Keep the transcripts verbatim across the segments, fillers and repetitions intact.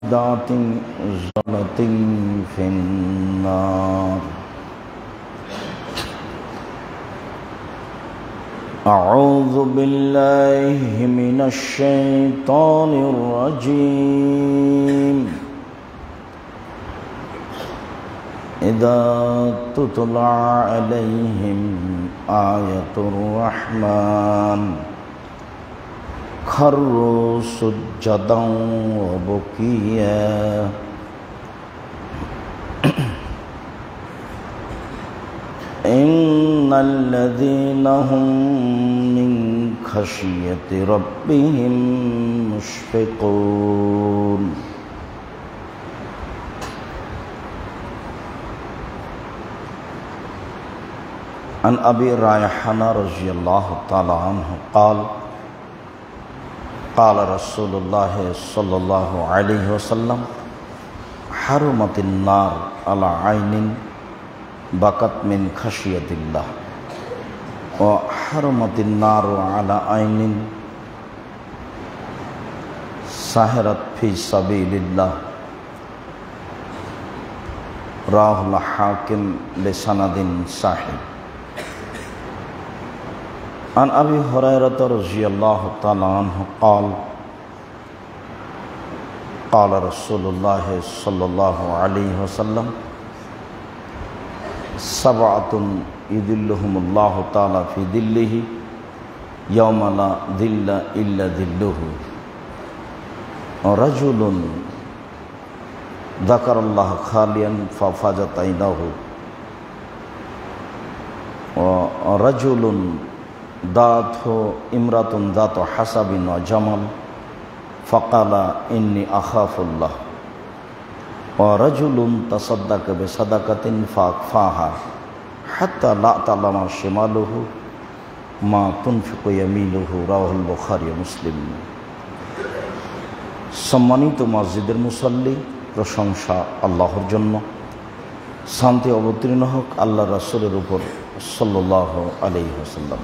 ذات زلة في النار. أعوذ بالله من الشيطان الرجيم. إذا تتلى عليهم آية الرحمن خروا سجدا وبكيا. إن الذين هم من خشية ربهم مشفقون. عن أبي ريحانة رضي الله تعالى عنه قال قال رسول الله صلى الله عليه وسلم حرمت النار على عين بكت من خشية الله وحرمت النار على عين سهرت في سبيل الله. رواه الحاكم بسند صحيح. عن أبي هريرة رضي الله تعالى عنه قال قال رسول الله صلى الله عليه وسلم سبعة يذلهم الله تعالى في ظله يوم لا ظل إلا ظله. رجل ذكر الله خاليا ففاضت عيناه. ورجل دعته امرأة ذات حسب وجمال فقال إني أخاف الله. ورجل تصدق بصدقة فأخفاها حتى لا تعلم شماله ما تنفق يمينه. رواه البخاري মুসলিম. সম্মানিত মসজিদের মুসল্লি, প্রশংসা আল্লাহর জন্য, শান্তি অবতীর্ণ হোক আল্লাহ রাসূলের উপর সাল্লাল্লাহু আলাইহি ওয়াসাল্লাম।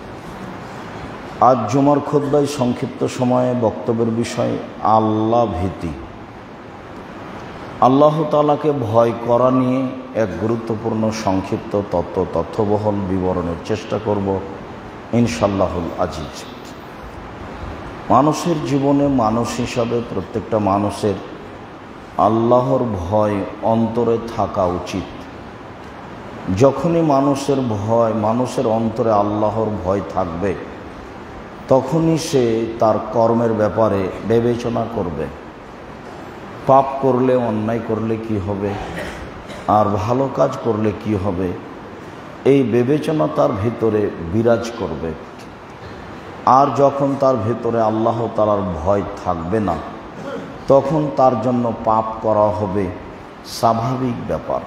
আজ জুমার খুতবায় সংক্ষিপ্ত সময়ে বক্তব্যের বিষয় আল্লাহ ভীতি। আল্লাহ তাআলাকে ভয় করা নিয়ে এক গুরুত্বপূর্ণ সংক্ষিপ্ত তত্ত্ব তথ্যবহল বিবরণের চেষ্টা করব ইনশাআল্লাহুল আজিজ। মানুষের জীবনে মানুষ হিসাবে প্রত্যেকটা মানুষের আল্লাহর ভয় অন্তরে থাকা উচিত। যখনই মানুষের ভয় মানুষের অন্তরে আল্লাহর ভয় থাকবে তখনই সে তার কর্মের ব্যাপারে বিবেচনা করবে। পাপ করলে, অন্যায় করলে কি হবে, আর ভালো কাজ করলে কি হবে, এই বিবেচনা তার ভিতরে বিরাজ করবে। আর যখন তার ভিতরে আল্লাহ তাআলার ভয় থাকবে না তখন তার জন্য পাপ করা হবে স্বাভাবিক ব্যাপার।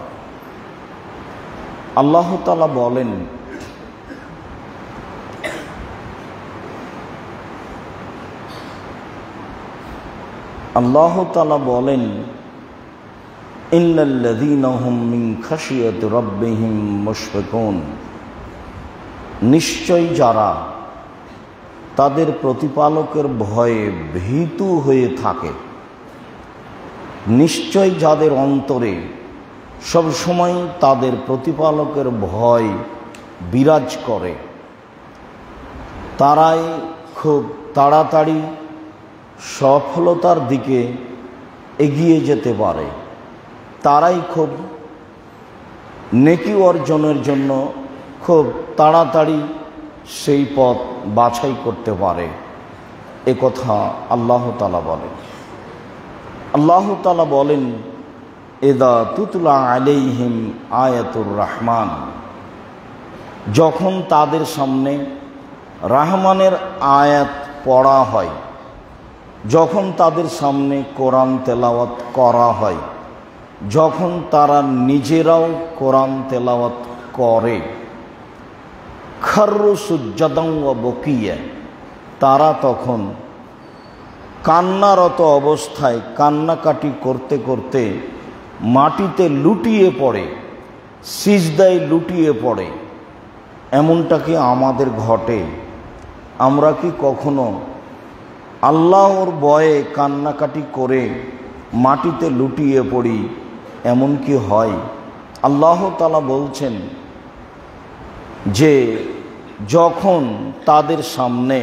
আল্লাহ তাআলা বলেন, আল্লাহ তাআলা বলেন ইন্নাল্লাযীনা হুম মিন খাশিয়াতি রাব্বিহিম মুশফিকুন। নিশ্চয় যারা তাদের প্রতিপালকের ভয়ে ভীতু হয়ে থাকে, নিশ্চয় যাদের অন্তরে সব সময় তাদের প্রতিপালকের ভয় বিরাজ করে, তারাই খুব তাড়াতাড়ি সফলতার দিকে এগিয়ে যেতে পারে। তারাই খুব নেকি অর্জনের জন্য খুব তাড়াতাড়ি সেই পথ বাছাই করতে পারে। এ কথা আল্লাহ তাআলা বলেন। আল্লাহ তাআলা বলেন ইযা তুতলা আলাইহিম আয়াতুর রহমান। যখন তাদের সামনে রহমানের আয়াত পড়া হয়, যখন তাদের সামনে কোরআন তেলাওয়াত করা হয়, যখন তারা নিজেরাও কোরআন তেলাওয়াত করে, খাররু সুজ্জাদান ওয়া বুকিয়া, তারা তখন কান্নারত অবস্থায় কান্নাকাটি করতে করতে মাটিতে লুটিয়ে পড়ে, সিজদায় লুটিয়ে পড়ে। এমনটা কি আমাদের ঘটে? আমরা কি কখনো আল্লাহর ভয়ে কান্নাকাটি করে মাটিতে লুটিয়ে পড়ি, এমন কি হয়? আল্লাহ তাআলা বলছেন যে যখন তাদের সামনে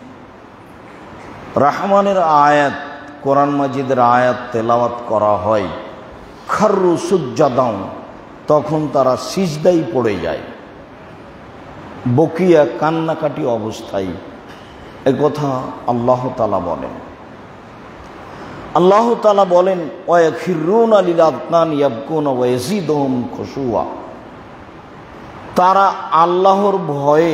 রহমানের আয়াত, কোরআন মাজিদের আয়াত তেলাওয়াত করা হয়, খাররু সুজ্জাদাও, তখন তারা সিজদায় পড়ে যায়, বকিয়া কান্নাকাটি অবস্থায়। এ কথা আল্লাহ তাআলা বলেন। আল্লাহ তাআলা বলেন ওয়াখিরুনা লিল আযকান ইয়াবকুনা ওয়া ইয়াজিদুহুম খুশুয়া, তারা আল্লাহর ভয়ে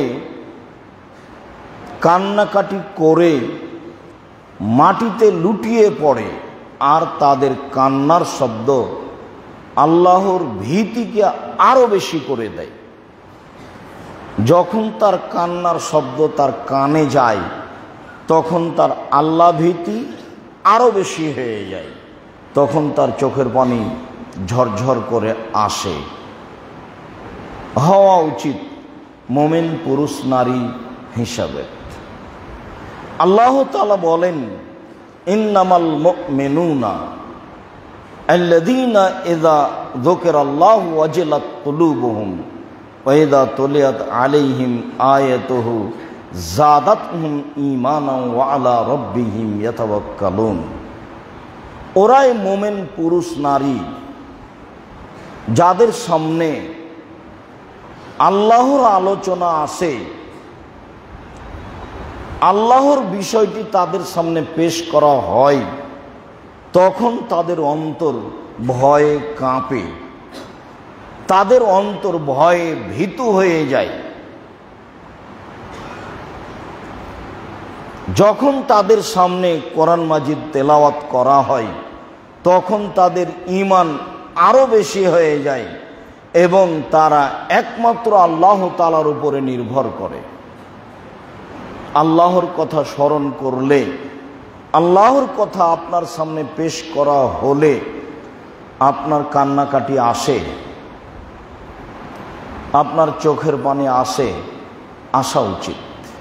কান্নাকাটি করে মাটিতে লুটিয়ে পড়ে, আর তাদের কান্নার শব্দ আল্লাহর ভীতিকে আরো বেশি করে দেয়। যখন তার কান্নার শব্দ তার কানে যায়, তখন তার আল্লাহ ভীতি আরো বেশি হয়ে যায়, তখন তার চোখের পানি ঝরঝর করে আসে। হওয়া উচিত মুমিন পুরুষ নারী হিসাবে। আল্লাহ তাআলা বলেন ইন্নামাল মুমিনুনা আল্লাযীনা ইযা যুকিরাল্লাহু ওয়াজিলাত কুলুবুহুম ওয়া ইযা তুলিয়াত আলাইহিম আয়াতুহু যাদাতহুম ঈমানান ওয়া আলা রাব্বিহিম ইয়াতাওয়াক্কালুন। ওরাই মুমিন পুরুষ নারী যাদের সামনে আল্লাহর আলোচনা আসে, আল্লাহর বিষয়টি তাদের সামনে পেশ করা হয়, তখন তাদের অন্তর ভয়ে কাঁপে, তাদের অন্তর ভয়ে ভীতু হয়ে যায়। যখন তাদের সামনে কোরআন মাজিদ তেলাওয়াত করা হয়, তখন তাদের ঈমান আরো বেশি হয়ে যায় এবং তারা একমাত্র আল্লাহ তাআলার উপরে নির্ভর করে। আল্লাহর কথা স্মরণ করলে, আল্লাহর কথা আপনার সামনে পেশ করা হলে আপনার কান্নাকাটি আসে, আপনার চোখের পানি আসে, আসা উচিত।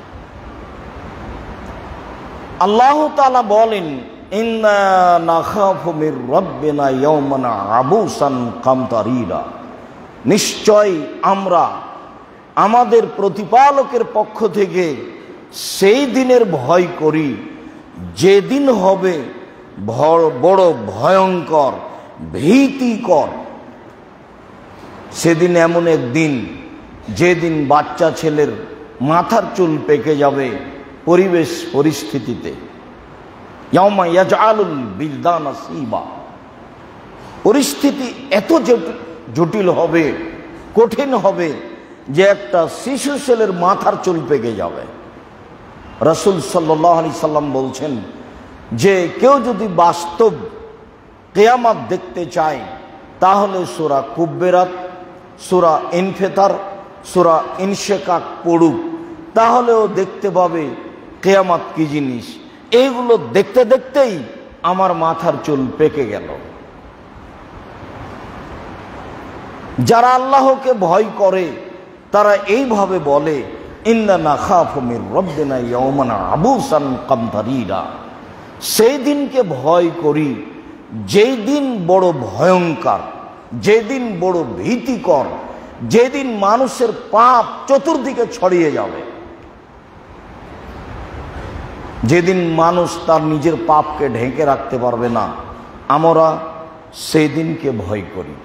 আল্লাহ তাআলা বলেন ইন্না নাখাফু মির রাব্বিনা ইয়াওমান আবুসান কামতারিরা, নিশ্চয় আমরা আমাদের প্রতিপালকের পক্ষ থেকে সেই দিনের ভয় করি যেদিন হবে বড় ভয়ঙ্কর, ভীতিকর। সেদিন এমন একদিন যেদিন বাচ্চা ছেলের মাথার চুল পেকে যাবে পরিবেশ পরিস্থিতিতে। ইয়াউমা ইয়াজআলুল বিলদানা শিবা, পরিস্থিতি এত জটিল হবে, কঠিন হবে যে একটা শিশু ছেলের মাথার চুল পেকে যাবে। রাসূল সাল্লাল্লাহু আলাইহি সাল্লাম বলছেন যে কেউ যদি বাস্তব কিয়ামত দেখতে চায় তাহলে সূরা কুব্বেরাত, সূরা ইনফিতার, সূরা ইনশিকাক পড়ুক, তাহলেও দেখতে পাবে কিয়ামত কি জিনিস। এইগুলো দেখতে দেখতেই আমার মাথার চুল পেকে গেল। যারা আল্লাহকে ভয় করে তারা এইভাবে বলে ইন্না নাখাফু মির রাব্বিনা ইয়াওমান আবুসান কামতারিরা, সেই দিনকে ভয় করি যেই দিন বড় ভয়ঙ্কর, যেদিন বড় ভীতিকর, যেদিন মানুষের পাপ চতুর্দিকে ছড়িয়ে যাবে, যেদিন মানুষ তার নিজের পাপকে ঢেকে রাখতে পারবে না, আমরা সেই দিনকে ভয় করি।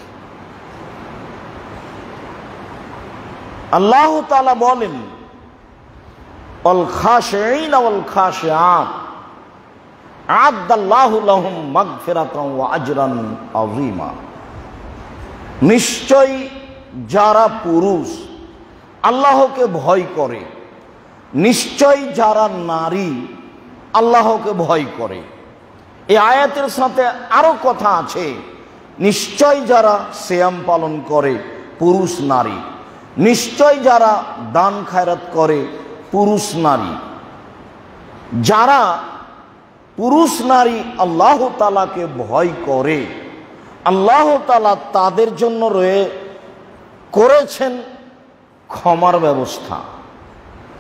আল্লাহ তাআলা বলেন আল খাশিঈনা ওয়াল খাশিআত আ'আদাল্লাহু লাহুম মাগফিরাতান ওয়া আজরান আযীমা, নিশ্চয় যারা পুরুষ আল্লাহকে ভয় করে, নিশ্চয় যারা নারী আল্লাহকে ভয় করে। এই আয়াতের সাথে আরো কথা আছে, নিশ্চয় যারা সিয়াম পালন করে পুরুষ নারী, নিশ্চয় যারা দান খায়রাত করে পুরুষ নারী। যারা পুরুষ নারী আল্লাহ তাআলাকে ভয় করে, আল্লাহ তাআলা তাদের জন্য রয়ে করেছেন ক্ষমার ব্যবস্থা,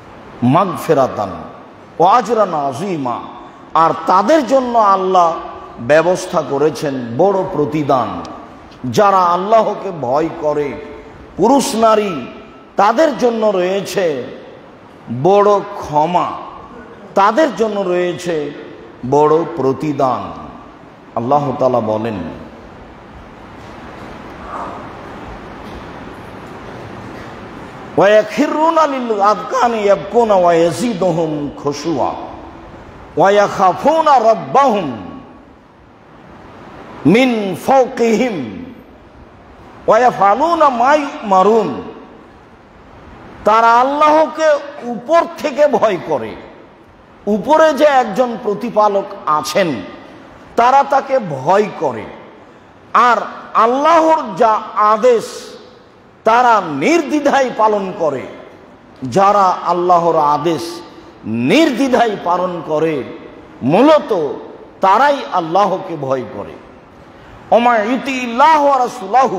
মাগফিরাতান ওয়া আজরান আযীমা, আর তাদের জন্য আল্লাহ ব্যবস্থা করেছেন বড় প্রতিদান। যারা আল্লাহকে ভয় করে পুরুষ নারী, তাদের জন্য রয়েছে বড় ক্ষমা, তাদের জন্য রয়েছে বড় প্রতিদান। আল্লাহ তাআলা বলেন, ওয়ায়াখিরুনা লিল আযকানি ইয়াবকুনা ওয়া ইয়াজিদুহুম খুশুআ ওয়া ইয়াখাফুনা রাব্বাহুম মিন ফাওকিহিম ওয়া ইয়াফআলুনা মা ইউমারুন। তারা আল্লাহকে উপর থেকে ভয় করে। উপরে যে একজন প্রতিপালক আছেন তারা তাকে ভয় করে, আর আল্লাহর যা আদেশ তারা নির্দ্বিধায় পালন করে। যারা আল্লাহর আদেশ নির্দ্বিধায় পালন করে মূলত তারাই আল্লাহকে ভয় করে। ওমা ইউতিল্লাহ ওয়া রাসূলাহু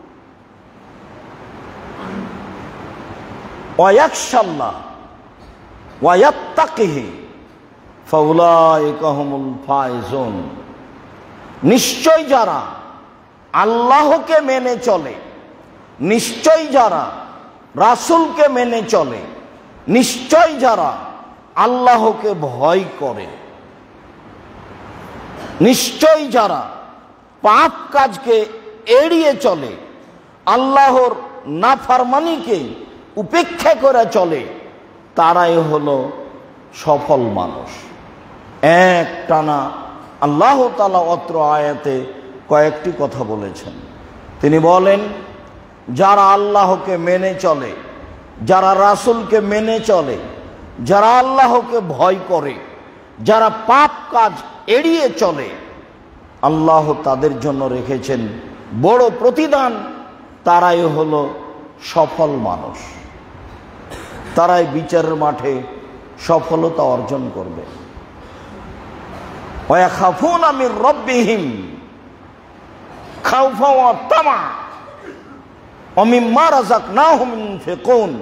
ওয়া ইয়াখশাল্লাহ ওয়া ইয়াত্তাকিহি ফাউলাইকা হুমুল ফায়েজুন। নিশ্চয় যারা আল্লাহকে মেনে চলে, নিশ্চয় যারা রাসূলকে মেনে চলে, নিশ্চয় যারা আল্লাহকে ভয় করে, নিশ্চয় যারা পাপ কাজকে এড়িয়ে চলে, আল্লাহর নাফরমানিকে উপেক্ষা করে চলে, তারাই হলো সফল মানুষ। এক টানা আল্লাহ তাআলা অত্র আয়াতে কয়েকটি কথা বলেছেন। তিনি বলেন, যারা আল্লাহকে মেনে চলে, যারা রাসূলকে মেনে চলে, যারা আল্লাহকে ভয় করে, যারা পাপ কাজ এড়িয়ে চলে, আল্লাহ তাদের জন্য রেখেছেন বড় প্রতিদান। তারাই হলো সফল মানুষ, তারাই বিচারের মাঠে সফলতা অর্জন করবে। ওয়া ইয়াখাফুনা মির রাব্বিহিম খাওফা ওয়া তামা ওয়া মিম্মা রাযাকনাহুম ইউনফিকুন।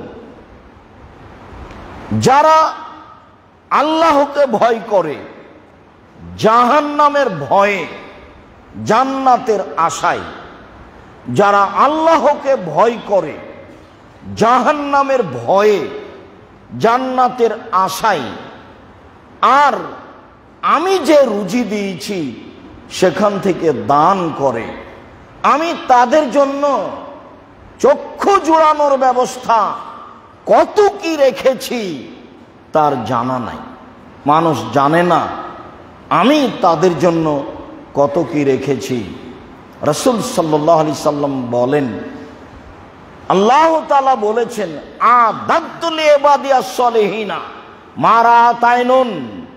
যারা আল্লাহকে ভয় করে জাহান্নামের ভয়ে, জান্নাতের আশায়, যারা আল্লাহকে ভয় করে জাহান্নামের ভয়ে, জান্নাতের আশায়, আর আমি যে রুজি দিয়েছি সেখান থেকে দান করে, আমি তাদের জন্য চক্ষু জোড়ানোর ব্যবস্থা কত কি রেখেছি তার জানা নাই। মানুষ জানে না আমি তাদের জন্য কত কি রেখেছি। রাসূল সাল্লাল্লাহু আলাইহি সাল্লাম বলেন, আল্লাহ তাআলা বলেছেন, আ'দাদতু লিইবাদিয়াস সলিহিনা মা রাআত আইনুন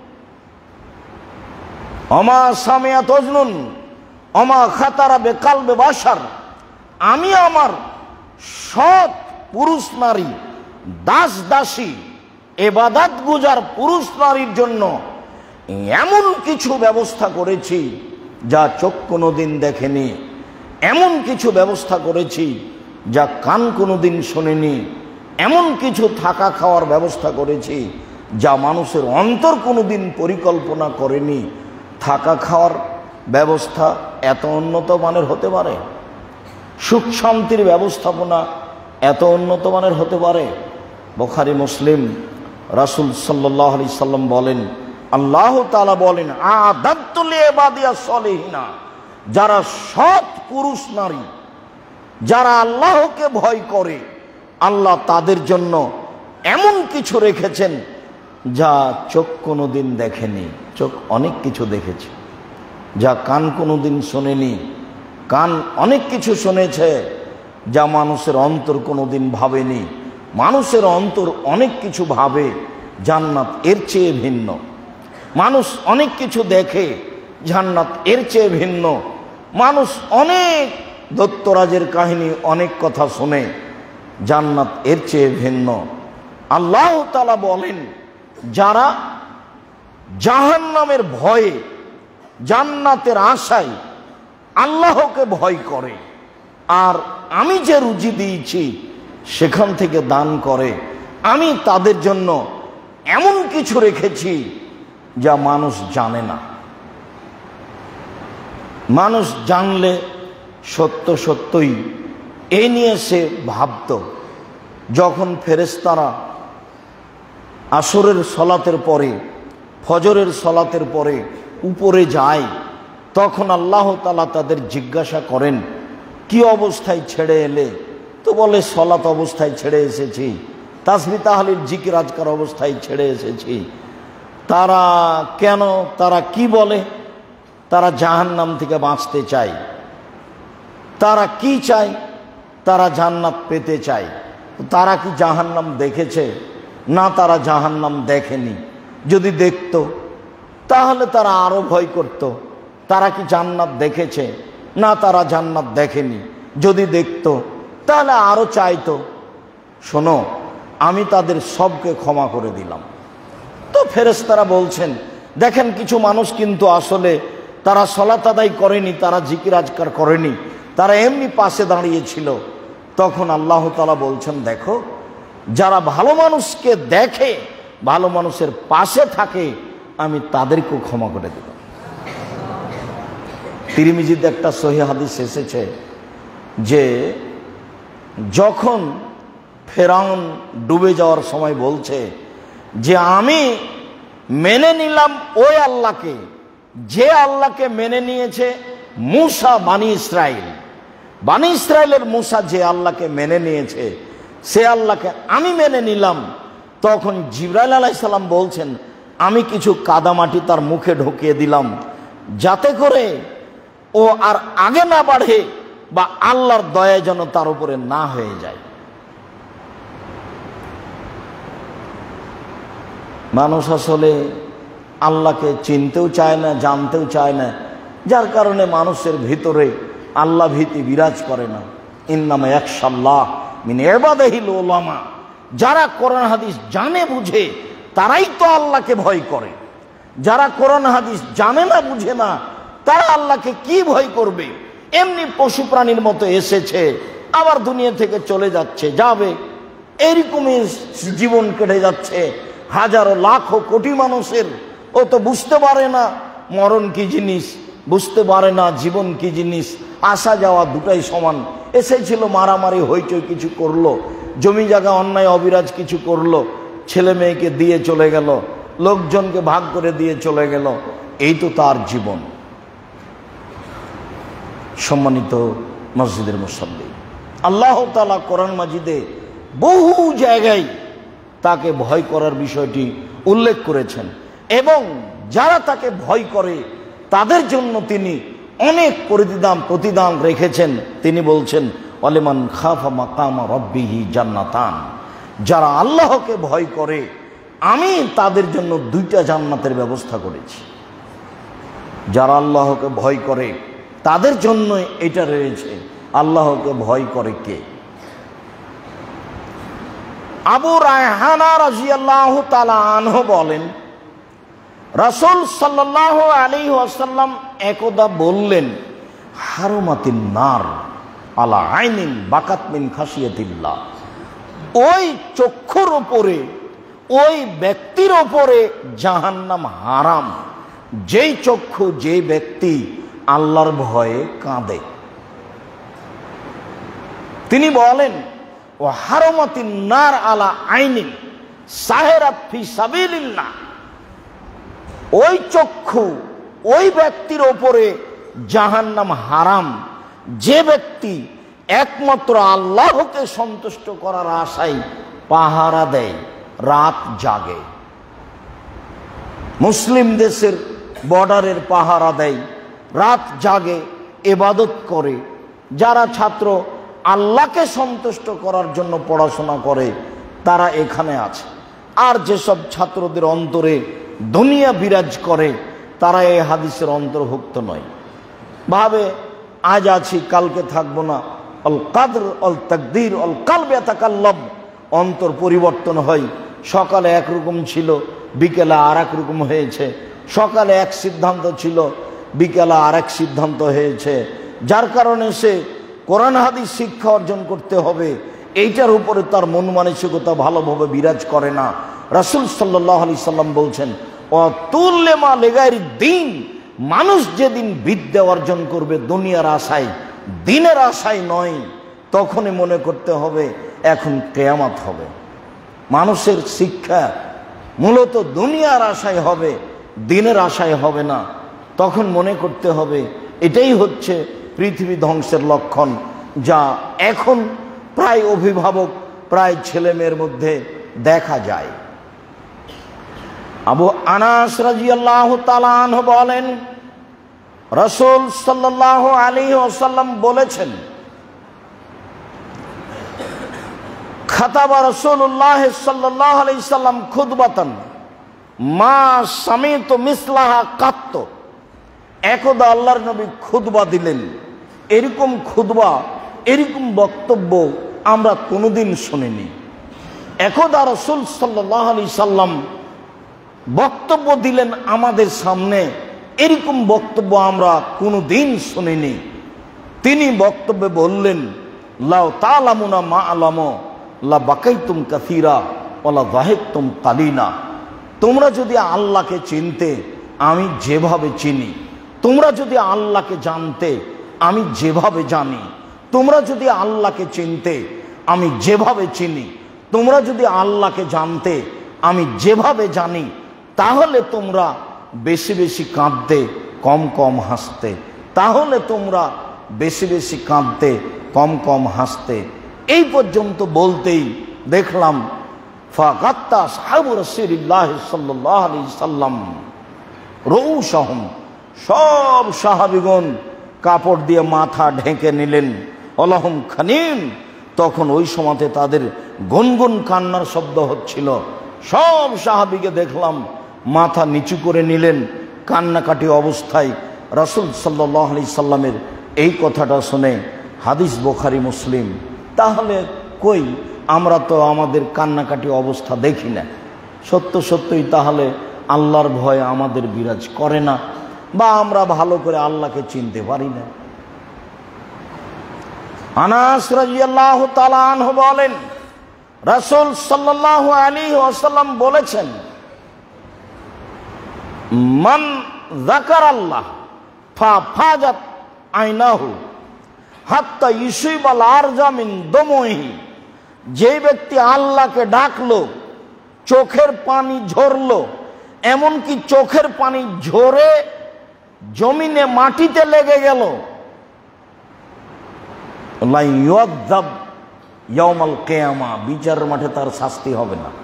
ওয়া মা সামিআত উযনুন ওয়া মা খাতারা বিকালবি বাশার। আমি আমার সৎ পুরুষ নারী, দাস দাসী, ইবাদত গুজার পুরুষ নারীর জন্য এমন কিছু ব্যবস্থা করেছি যা চোখ কোনোদিন দেখেনি, এমন কিছু ব্যবস্থা করেছি যা কান কোনোদিন শোনেনি, এমন কিছু থাকা খাওয়ার ব্যবস্থা করেছি যা মানুষের অন্তর কোনোদিন পরিকল্পনা করেনি। থাকা খাওয়ার ব্যবস্থা এত উন্নত মানের হতে পারে? সুখ শান্তির ব্যবস্থাপনা এত উন্নত মানের হতে পারে? বুখারী মুসলিম রাসূল সাল্লাল্লাহু আলাইহি সাল্লাম বলেন, আল্লাহ তাআলা বলেন, আ'দাদতু লিইবাদিয়াস সলিহিনা, যারা সৎ পুরুষ নারী, যারা আল্লাহকে ভয় করে, আল্লাহ তাদের জন্য এমন কিছু রেখেছেন যা চোখ কোনোদিন দেখেনি। চোখ অনেক কিছু দেখেছে, যা কান কোনোদিন শোনেনি। কান অনেক কিছু শুনেছে যা মানুষের অন্তর কোনোদিন ভাবেনি। মানুষের অন্তর অনেক কিছু ভাবে, জান্নাত এর চেয়ে ভিন্ন। মানুষ অনেক কিছু দেখে, জান্নাত এর চেয়ে ভিন্ন। মানুষ অনেক দত্তরাজের কাহিনী, অনেক কথা শোনে, জান্নাত এর চেয়ে ভিন্ন। আল্লাহ তাআলা বলেন, যারা জাহান্নামের ভয়ে, জান্নাতের আশায় আল্লাহকে ভয় করে, আর আমি যে রুজি দিয়েছি সেখান থেকে দান করে, আমি তাদের জন্য এমন কিছু রেখেছি যা মানুষ জানে না। মানুষ জানলে সত্য সত্যই এই নিয়ে সে ভাবত। যখন ফেরেশতারা আসরের সলাতের পরে, ফজরের সলাতের পরে উপরে যায়, তখন আল্লাহ তাআলা তাদের জিজ্ঞাসা করেন, কি অবস্থায় ছেড়ে এলে? তো বলে সলাত অবস্থায় ছেড়ে এসেছি, তাসবিহ তাহলিল জিকির আজকার অবস্থায় ছেড়ে এসেছি। তারা কেন, তারা কি বলে? তারা জাহান্নাম থেকে বাঁচতে চায়। তারা কি চায়? তারা জান্নাত পেতে চায়। তারা কি জাহান্নাম দেখেছে? না, তারা জাহান্নাম দেখেনি। যদি দেখতো তাহলে তারা আরো ভয় করত। তারা কি জান্নাত দেখেছে? না, তারা জান্নাত দেখেনি। যদি দেখতো তাহলে আরো চাইতো। শোনো, আমি তাদের সবকে ক্ষমা করে দিলাম। তো ফেরেশতারা বলছেন, দেখেন কিছু মানুষ কিন্তু আসলে তারা সালাত আদায় করেনি, তারা জিকির আজকার করেনি, তারা এমনি পাশে দাঁড়িয়েছিল। তখন আল্লাহ তাআলা বলছেন, দেখো, যারা ভালো মানুষকে দেখে, ভালো মানুষের পাশে থাকে, আমি তাদেরকেও ক্ষমা করে দিলাম। তিরমিজিতে একটা সহিহ হাদিস এসেছে যে যখন ফেরাউন ডুবে যাওয়ার সময় বলছে যে আমি মেনে নিলাম ওই আল্লাহকে, যে আল্লাহকে মেনে নিয়েছে মূসা বানি ইসরাইল, বানি ইসরাইলের মূসা যে আল্লাহকে মেনে নিয়েছে সে আল্লাহকে আমি মেনে নিলাম। তখন জিবরাইল আলাইহিস সালাম বলছেন, আমি কিছু কাদামাটি তার মুখে ঢুকিয়ে দিলাম, যাতে করে ও আর আগে না বাড়ে বা আল্লাহর দয়া যেন তার উপরে না হয়ে যায়। মানুষ আসলে আল্লাহকে চিনতেও চায় না, জানতেও চায় না, যার কারণে মানুষের ভিতরে আল্লাহ ভীতি বিরাজ করে না। ইন্নামা ইয়াখশাল্লাহ মিন ইবাদিহিল উলামা, যারা কোরআন হাদিস জানে বুঝে তারাই তো আল্লাহকে ভয় করে। যারা কোরআন হাদিস জানে না বুঝে না, তারা আল্লাহকে কি ভয় করবে? এমনি পশু প্রাণীর মতো এসেছে, আবার দুনিয়া থেকে চলে যাচ্ছে, যাবে, এরকমই জীবন কেটে যাচ্ছে হাজারো লাখো কোটি মানুষের। ও তো বুঝতে পারে না মরণ কি জিনিস, বুঝতে পারে না জীবন কি জিনিস, আসা যাওয়া দুটাই সমান। এসেছিল, মারামারি হইচই কিছু করলো, জমি জায়গা অন্যায় অবিরাজ কিছু করলো, ছেলে মেয়েকে দিয়ে চলে গেল, লোকজনকে ভাগ করে দিয়ে চলে গেল, এই তো তার জীবন। সম্মানিত মসজিদের মুসল্লি, আল্লাহ তাআলা কোরআন মাজিদে বহু জায়গায় তাকে ভয় করার বিষয়টি উল্লেখ করেছেন এবং যারা তাকে ভয় করে তাদের জন্য তিনি অনেক প্রতিদান প্রতিদান রেখেছেন। তিনি বলছেন, ওয়ালিমান খাফা মাকামা রাব্বিহি জান্নাতান, যারা আল্লাহকে ভয় করে আমি তাদের জন্য দুইটা জান্নাতের ব্যবস্থা করেছি। যারা আল্লাহকে ভয় করে তাদের জন্য এটা রয়েছে। আল্লাহকে ভয় করে কে? আবু রায়হানা রাদিয়াল্লাহু তাআলা আনহু বলেন, রাসূল সাল্লাল্লাহু আলাইহি ওয়াসাল্লাম একদা বললেন, হারুমাতিন নার আলা আইনিন বাকাত মিন খাশিয়াতিল্লাহ, ওই চক্ষুর উপরে, ওই ব্যক্তির উপরে জাহান্নাম হারাম, যেই চক্ষু, যে ব্যক্তি আল্লাহর ভয়ে কাঁদে। তিনি বলেন, ও হারমাতিন নার আলা আইনিন সাহেরাত ফি সাবিলিল্লাহ, ওই চক্ষু, ওই ব্যক্তির ওপরে জাহান্নাম হারাম, যে ব্যক্তি একমাত্র আল্লাহকে সন্তুষ্ট করার আশায় পাহারা দেয়, রাত জাগে, মুসলিম দেশের বর্ডারের পাহারা দেয়, রাত জাগে, ইবাদত করে। যারা ছাত্র আল্লাহকে সন্তুষ্ট করার জন্য পড়াশোনা করে তারা এখানে আছে। আর যেসব ছাত্রদের অন্তরে দুনিয়া বিরাজ করে তারা এই হাদিসের অন্তর্ভুক্ত নয়। ভাবে আজ আছি কালকে থাকবো না, অল কাদর অল তাকদীর অল কালবে তাকাল্লাম, অন্তর পরিবর্তন হয়। সকালে একরকম ছিল, বিকেলে আর এক রকম হয়েছে। সকালে এক সিদ্ধান্ত ছিল, বিকেলে আর এক সিদ্ধান্ত হয়েছে। যার কারণে সে কোরআন হাদিস শিক্ষা অর্জন করতে হবে, এইটার উপরে তার মন মানসিকতা ভালোভাবে বিরাজ করে না। রাসূল সাল্লাল্লাহু আলাইহি সাল্লাম বলছেন, অতুল্লেমা লেগাইর দিন মানুষ যেদিন বিদ্যা অর্জন করবে দুনিয়ার আশায়, দিনের আশায় নয়, তখনই মনে করতে হবে এখন কিয়ামত হবে। মানুষের শিক্ষা মূলত দুনিয়ার আশায় হবে, দিনের আশায় হবে না। তখন মনে করতে হবে এটাই হচ্ছে পৃথিবী ধ্বংসের লক্ষণ, যা এখন প্রায় অভিভাবক প্রায় ছেলে মেয়ের মধ্যে দেখা যায়। আবু আনাস রাদিয়াল্লাহু তাআলা আনহু বলেন, রাসূল সাল্লাল্লাহু আলাইহি ওয়াসাল্লাম বলেছেন, খাতাবা রাসূলুল্লাহ সাল্লাল্লাহু আলাইহি সাল্লাম খুতবাতান মা সামিতু মিসলাহা কাত্ত। একদা আল্লাহর নবী খুতবা দিলেন, এরকম খুতবা, এরকম বক্তব্য আমরা কোনোদিন শুনিনি। একদা রাসূল সাল্লাল্লাহু আলাইহি সাল্লাম বক্তব্য দিলেন আমাদের সামনে, এরকম বক্তব্য আমরা কোনোদিন শুনিনি। তিনি বক্তব্যে বললেন, লাউ তা'লামুনা মা আলামু লা বাকাইতুম কাসীরা ওয়ালা যাহিকতুম কালিলা। তোমরা যদি আল্লাহকে চিনতে আমি যেভাবে চিনি, তোমরা যদি আল্লাহকে জানতে আমি যেভাবে জানি, তোমরা যদি আল্লাহকে চিনতে আমি যেভাবে চিনি, তোমরা যদি আল্লাহকে জানতে আমি যেভাবে জানি, তাহলে তোমরা বেশি বেশি কাঁদতে কম কম হাসতে, তাহলে তোমরা বেশি বেশি কাঁদতে কম কম হাসতে। এই পর্যন্ত বলতেই দেখলাম ফাগাত্তা সাহাবু রাসূলিল্লাহ সাল্লাল্লাহু আলাইহি সাল্লাম রউসাহুম, সব সাহাবীগণ কাপড় দিয়ে মাথা ঢেকে নিলেন। অলহুম খানিন, তখন ওই সময়তে তাদের গুনগুন কান্নার শব্দ হচ্ছিল। সব সাহাবীকে দেখলাম মাথা নিচু করে নিলেন কান্নাকাটি অবস্থায়। রাসূল সাল্লাল্লাহু আলাইহি সাল্লামের এই কথাটা শুনে হাদিস বুখারী মুসলিম। তাহলে কই আমরা তো আমাদের কান্নাকাটি অবস্থা দেখি না। সত্য সত্যই তাহলে আল্লাহর ভয় আমাদের বিরাজ করে না, বা আমরা ভালো করে আল্লাহকে চিনতে পারি না। আনাস রাদিয়াল্লাহু তাআলা আনহু বলেন, রাসূল সাল্লাল্লাহু আলাইহি ওয়াসাল্লাম বলেছেন, মান যাকারাল্লাহ ফাফাজাত আইনাহু হাত্তা ইউসিবাল আরজা মিন দমহি। যে ব্যক্তি আল্লাহকে ডাকলো, চোখের পানি ঝরলো, এমনকি চোখের পানি ঝরে জমিনে মাটিতে লেগে গেল, লা ইউযাব ইয়াউমাল কিয়ামা, বিচারের মাঠে তার শাস্তি হবে না।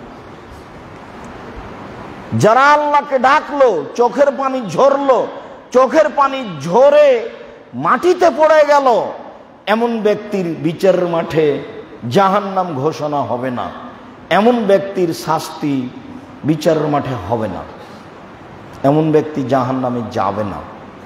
যারা আল্লাহকে ডাকলো, চোখের পানি ঝরলো, চোখের পানি ঝরে মাটিতে পড়ে গেল, এমন ব্যক্তির বিচারের মাঠে জাহান্নাম ঘোষণা হবে না, এমন ব্যক্তির শাস্তি বিচারের মাঠে হবে না, এমন ব্যক্তি জাহান্নামে যাবে না।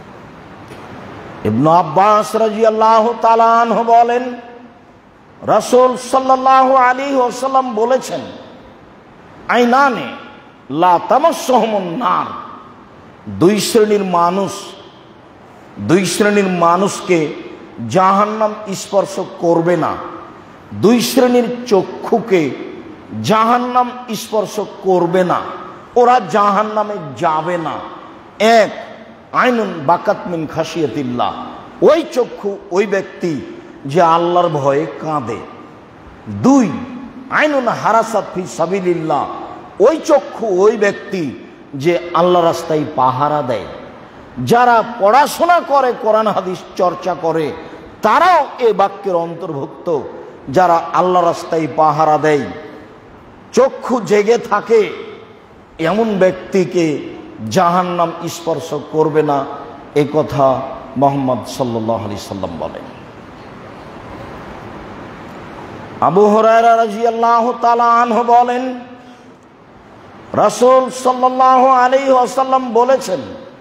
ইবনে আব্বাস রাদিয়াল্লাহু তাআলা আনহু বলেন, রাসূল সাল্লাল্লাহু আলাইহি ওয়াসাল্লাম বলেছেন, আইনানে লা তামাসসুহুমুন নার। দুই শ্রেণীর মানুষ, দুই শ্রেণীর মানুষকে জাহান্নাম স্পর্শ করবে না। দুই শ্রেণীর চক্ষুকে জাহান্নাম স্পর্শ করবে না, ওরা জাহান্নামে যাবে না। এক, আইনুন বাকাত মিন খাশিয়াতিল্লাহ, ওই চক্ষু ওই ব্যক্তি যে আল্লাহর ভয়ে কাঁদে। দুই, আইনুন হারাসাত ফি সাবিলিল্লাহ, ওই চক্ষু ওই ব্যক্তি যে আল্লাহ রাস্তায় পাহারা দেয়। যারা পড়াশোনা করে, কোরআন হাদিস চর্চা করে, তারাও এ বাক্যের অন্তর্ভুক্ত, যারা আল্লাহ রাস্তায় পাহারা দেয়, চক্ষু জেগে থাকে, এমন ব্যক্তিকে জাহান্নাম স্পর্শ করবে না, এই কথা মুহাম্মদ সাল্লাল্লাহু আলাইহি সাল্লাম বলেন। আবু হুরায়রা রাদিয়াল্লাহু তাআলা আনহু বলেন, রাসূল সাল্লাল্লাহু আলাইহি ওয়াসাল্লাম বলেছেন,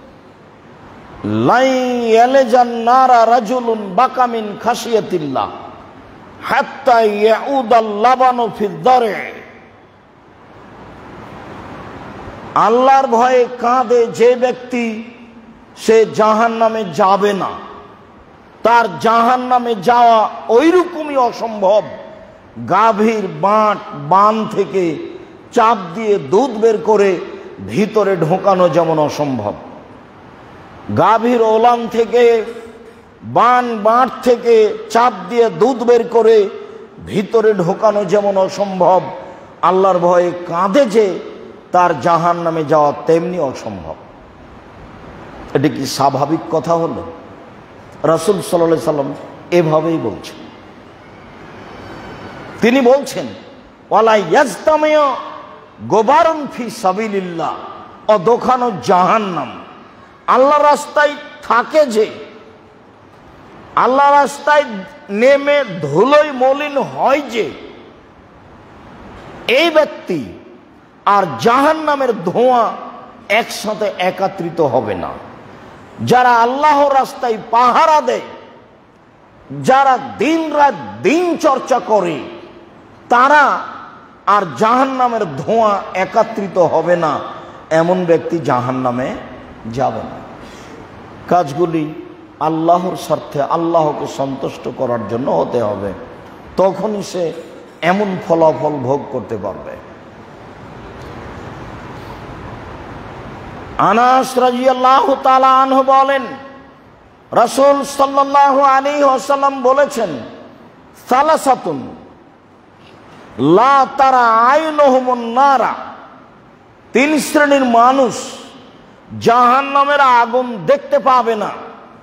লাই ইয়ালজান নারা রাজুলুন বাকা মিন খাশিয়াতিল্লাহ হাত্তা ইয়াউদাল লাবানু ফিদ দারে। আল্লাহর ভয়ে কাঁদে যে ব্যক্তি, সে জাহান্নামে যাবে না। তার জাহান্নামে যাওয়া ওইরকমই অসম্ভব, গাভীর বাঁট বান থেকে চাপ দিয়ে দুধ বের করে ভিতরে ঢোকানো যেমন অসম্ভব। গাভীর ওলান থেকে বান বাঁট থেকে চাপ দিয়ে দুধ বের করে ভিতরে ঢোকানো যেমন অসম্ভব, আল্লাহর ভয়ে কাঁদে যে তার জাহান্নামে যাওয়া তেমনি অসম্ভব। এটা কি স্বাভাবিক কথা হলো? রাসূল সাল্লাল্লাহু আলাইহি সাল্লাম এভাবেই বলছেন। তিনি বলছেন ওয়ালা ইয়াজতামিউ গোবারুন ফি সাবিলিল্লাহ অদখানো জাহান্নাম। আল্লাহর রাস্তায় থাকে যে, আল্লাহ রাস্তায় নেমে ধুলোয় মলিন হয় যে, এই ব্যক্তি আর জাহান্নামের ধোঁয়া একসাথে একত্রিত হবে না। যারা আল্লাহর রাস্তায় পাহারা দেয়, যারা দিন রাত দিন চর্চা করে, তারা আর জাহান্নামের ধোঁয়া একত্রিত হবে না। এমন ব্যক্তি জাহান্নামে যাবে না। কাজগুলি আল্লাহর স্বার্থে আল্লাহকে সন্তুষ্ট করার জন্য হতে হবে, তখনই সে এমন ফলাফল ভোগ করতে পারবে। আনাস রাদিয়াল্লাহু তাআলা আনহু বলেন, রাসূল সাল্লাল্লাহু আলাইহি ওয়াসাল্লাম বলেছেন, সালাসাতুন লা তারা আইনুহুমুন নারা, তিন শ্রেণীর মানুষ জাহান্নামের আগুন দেখতে পাবে না।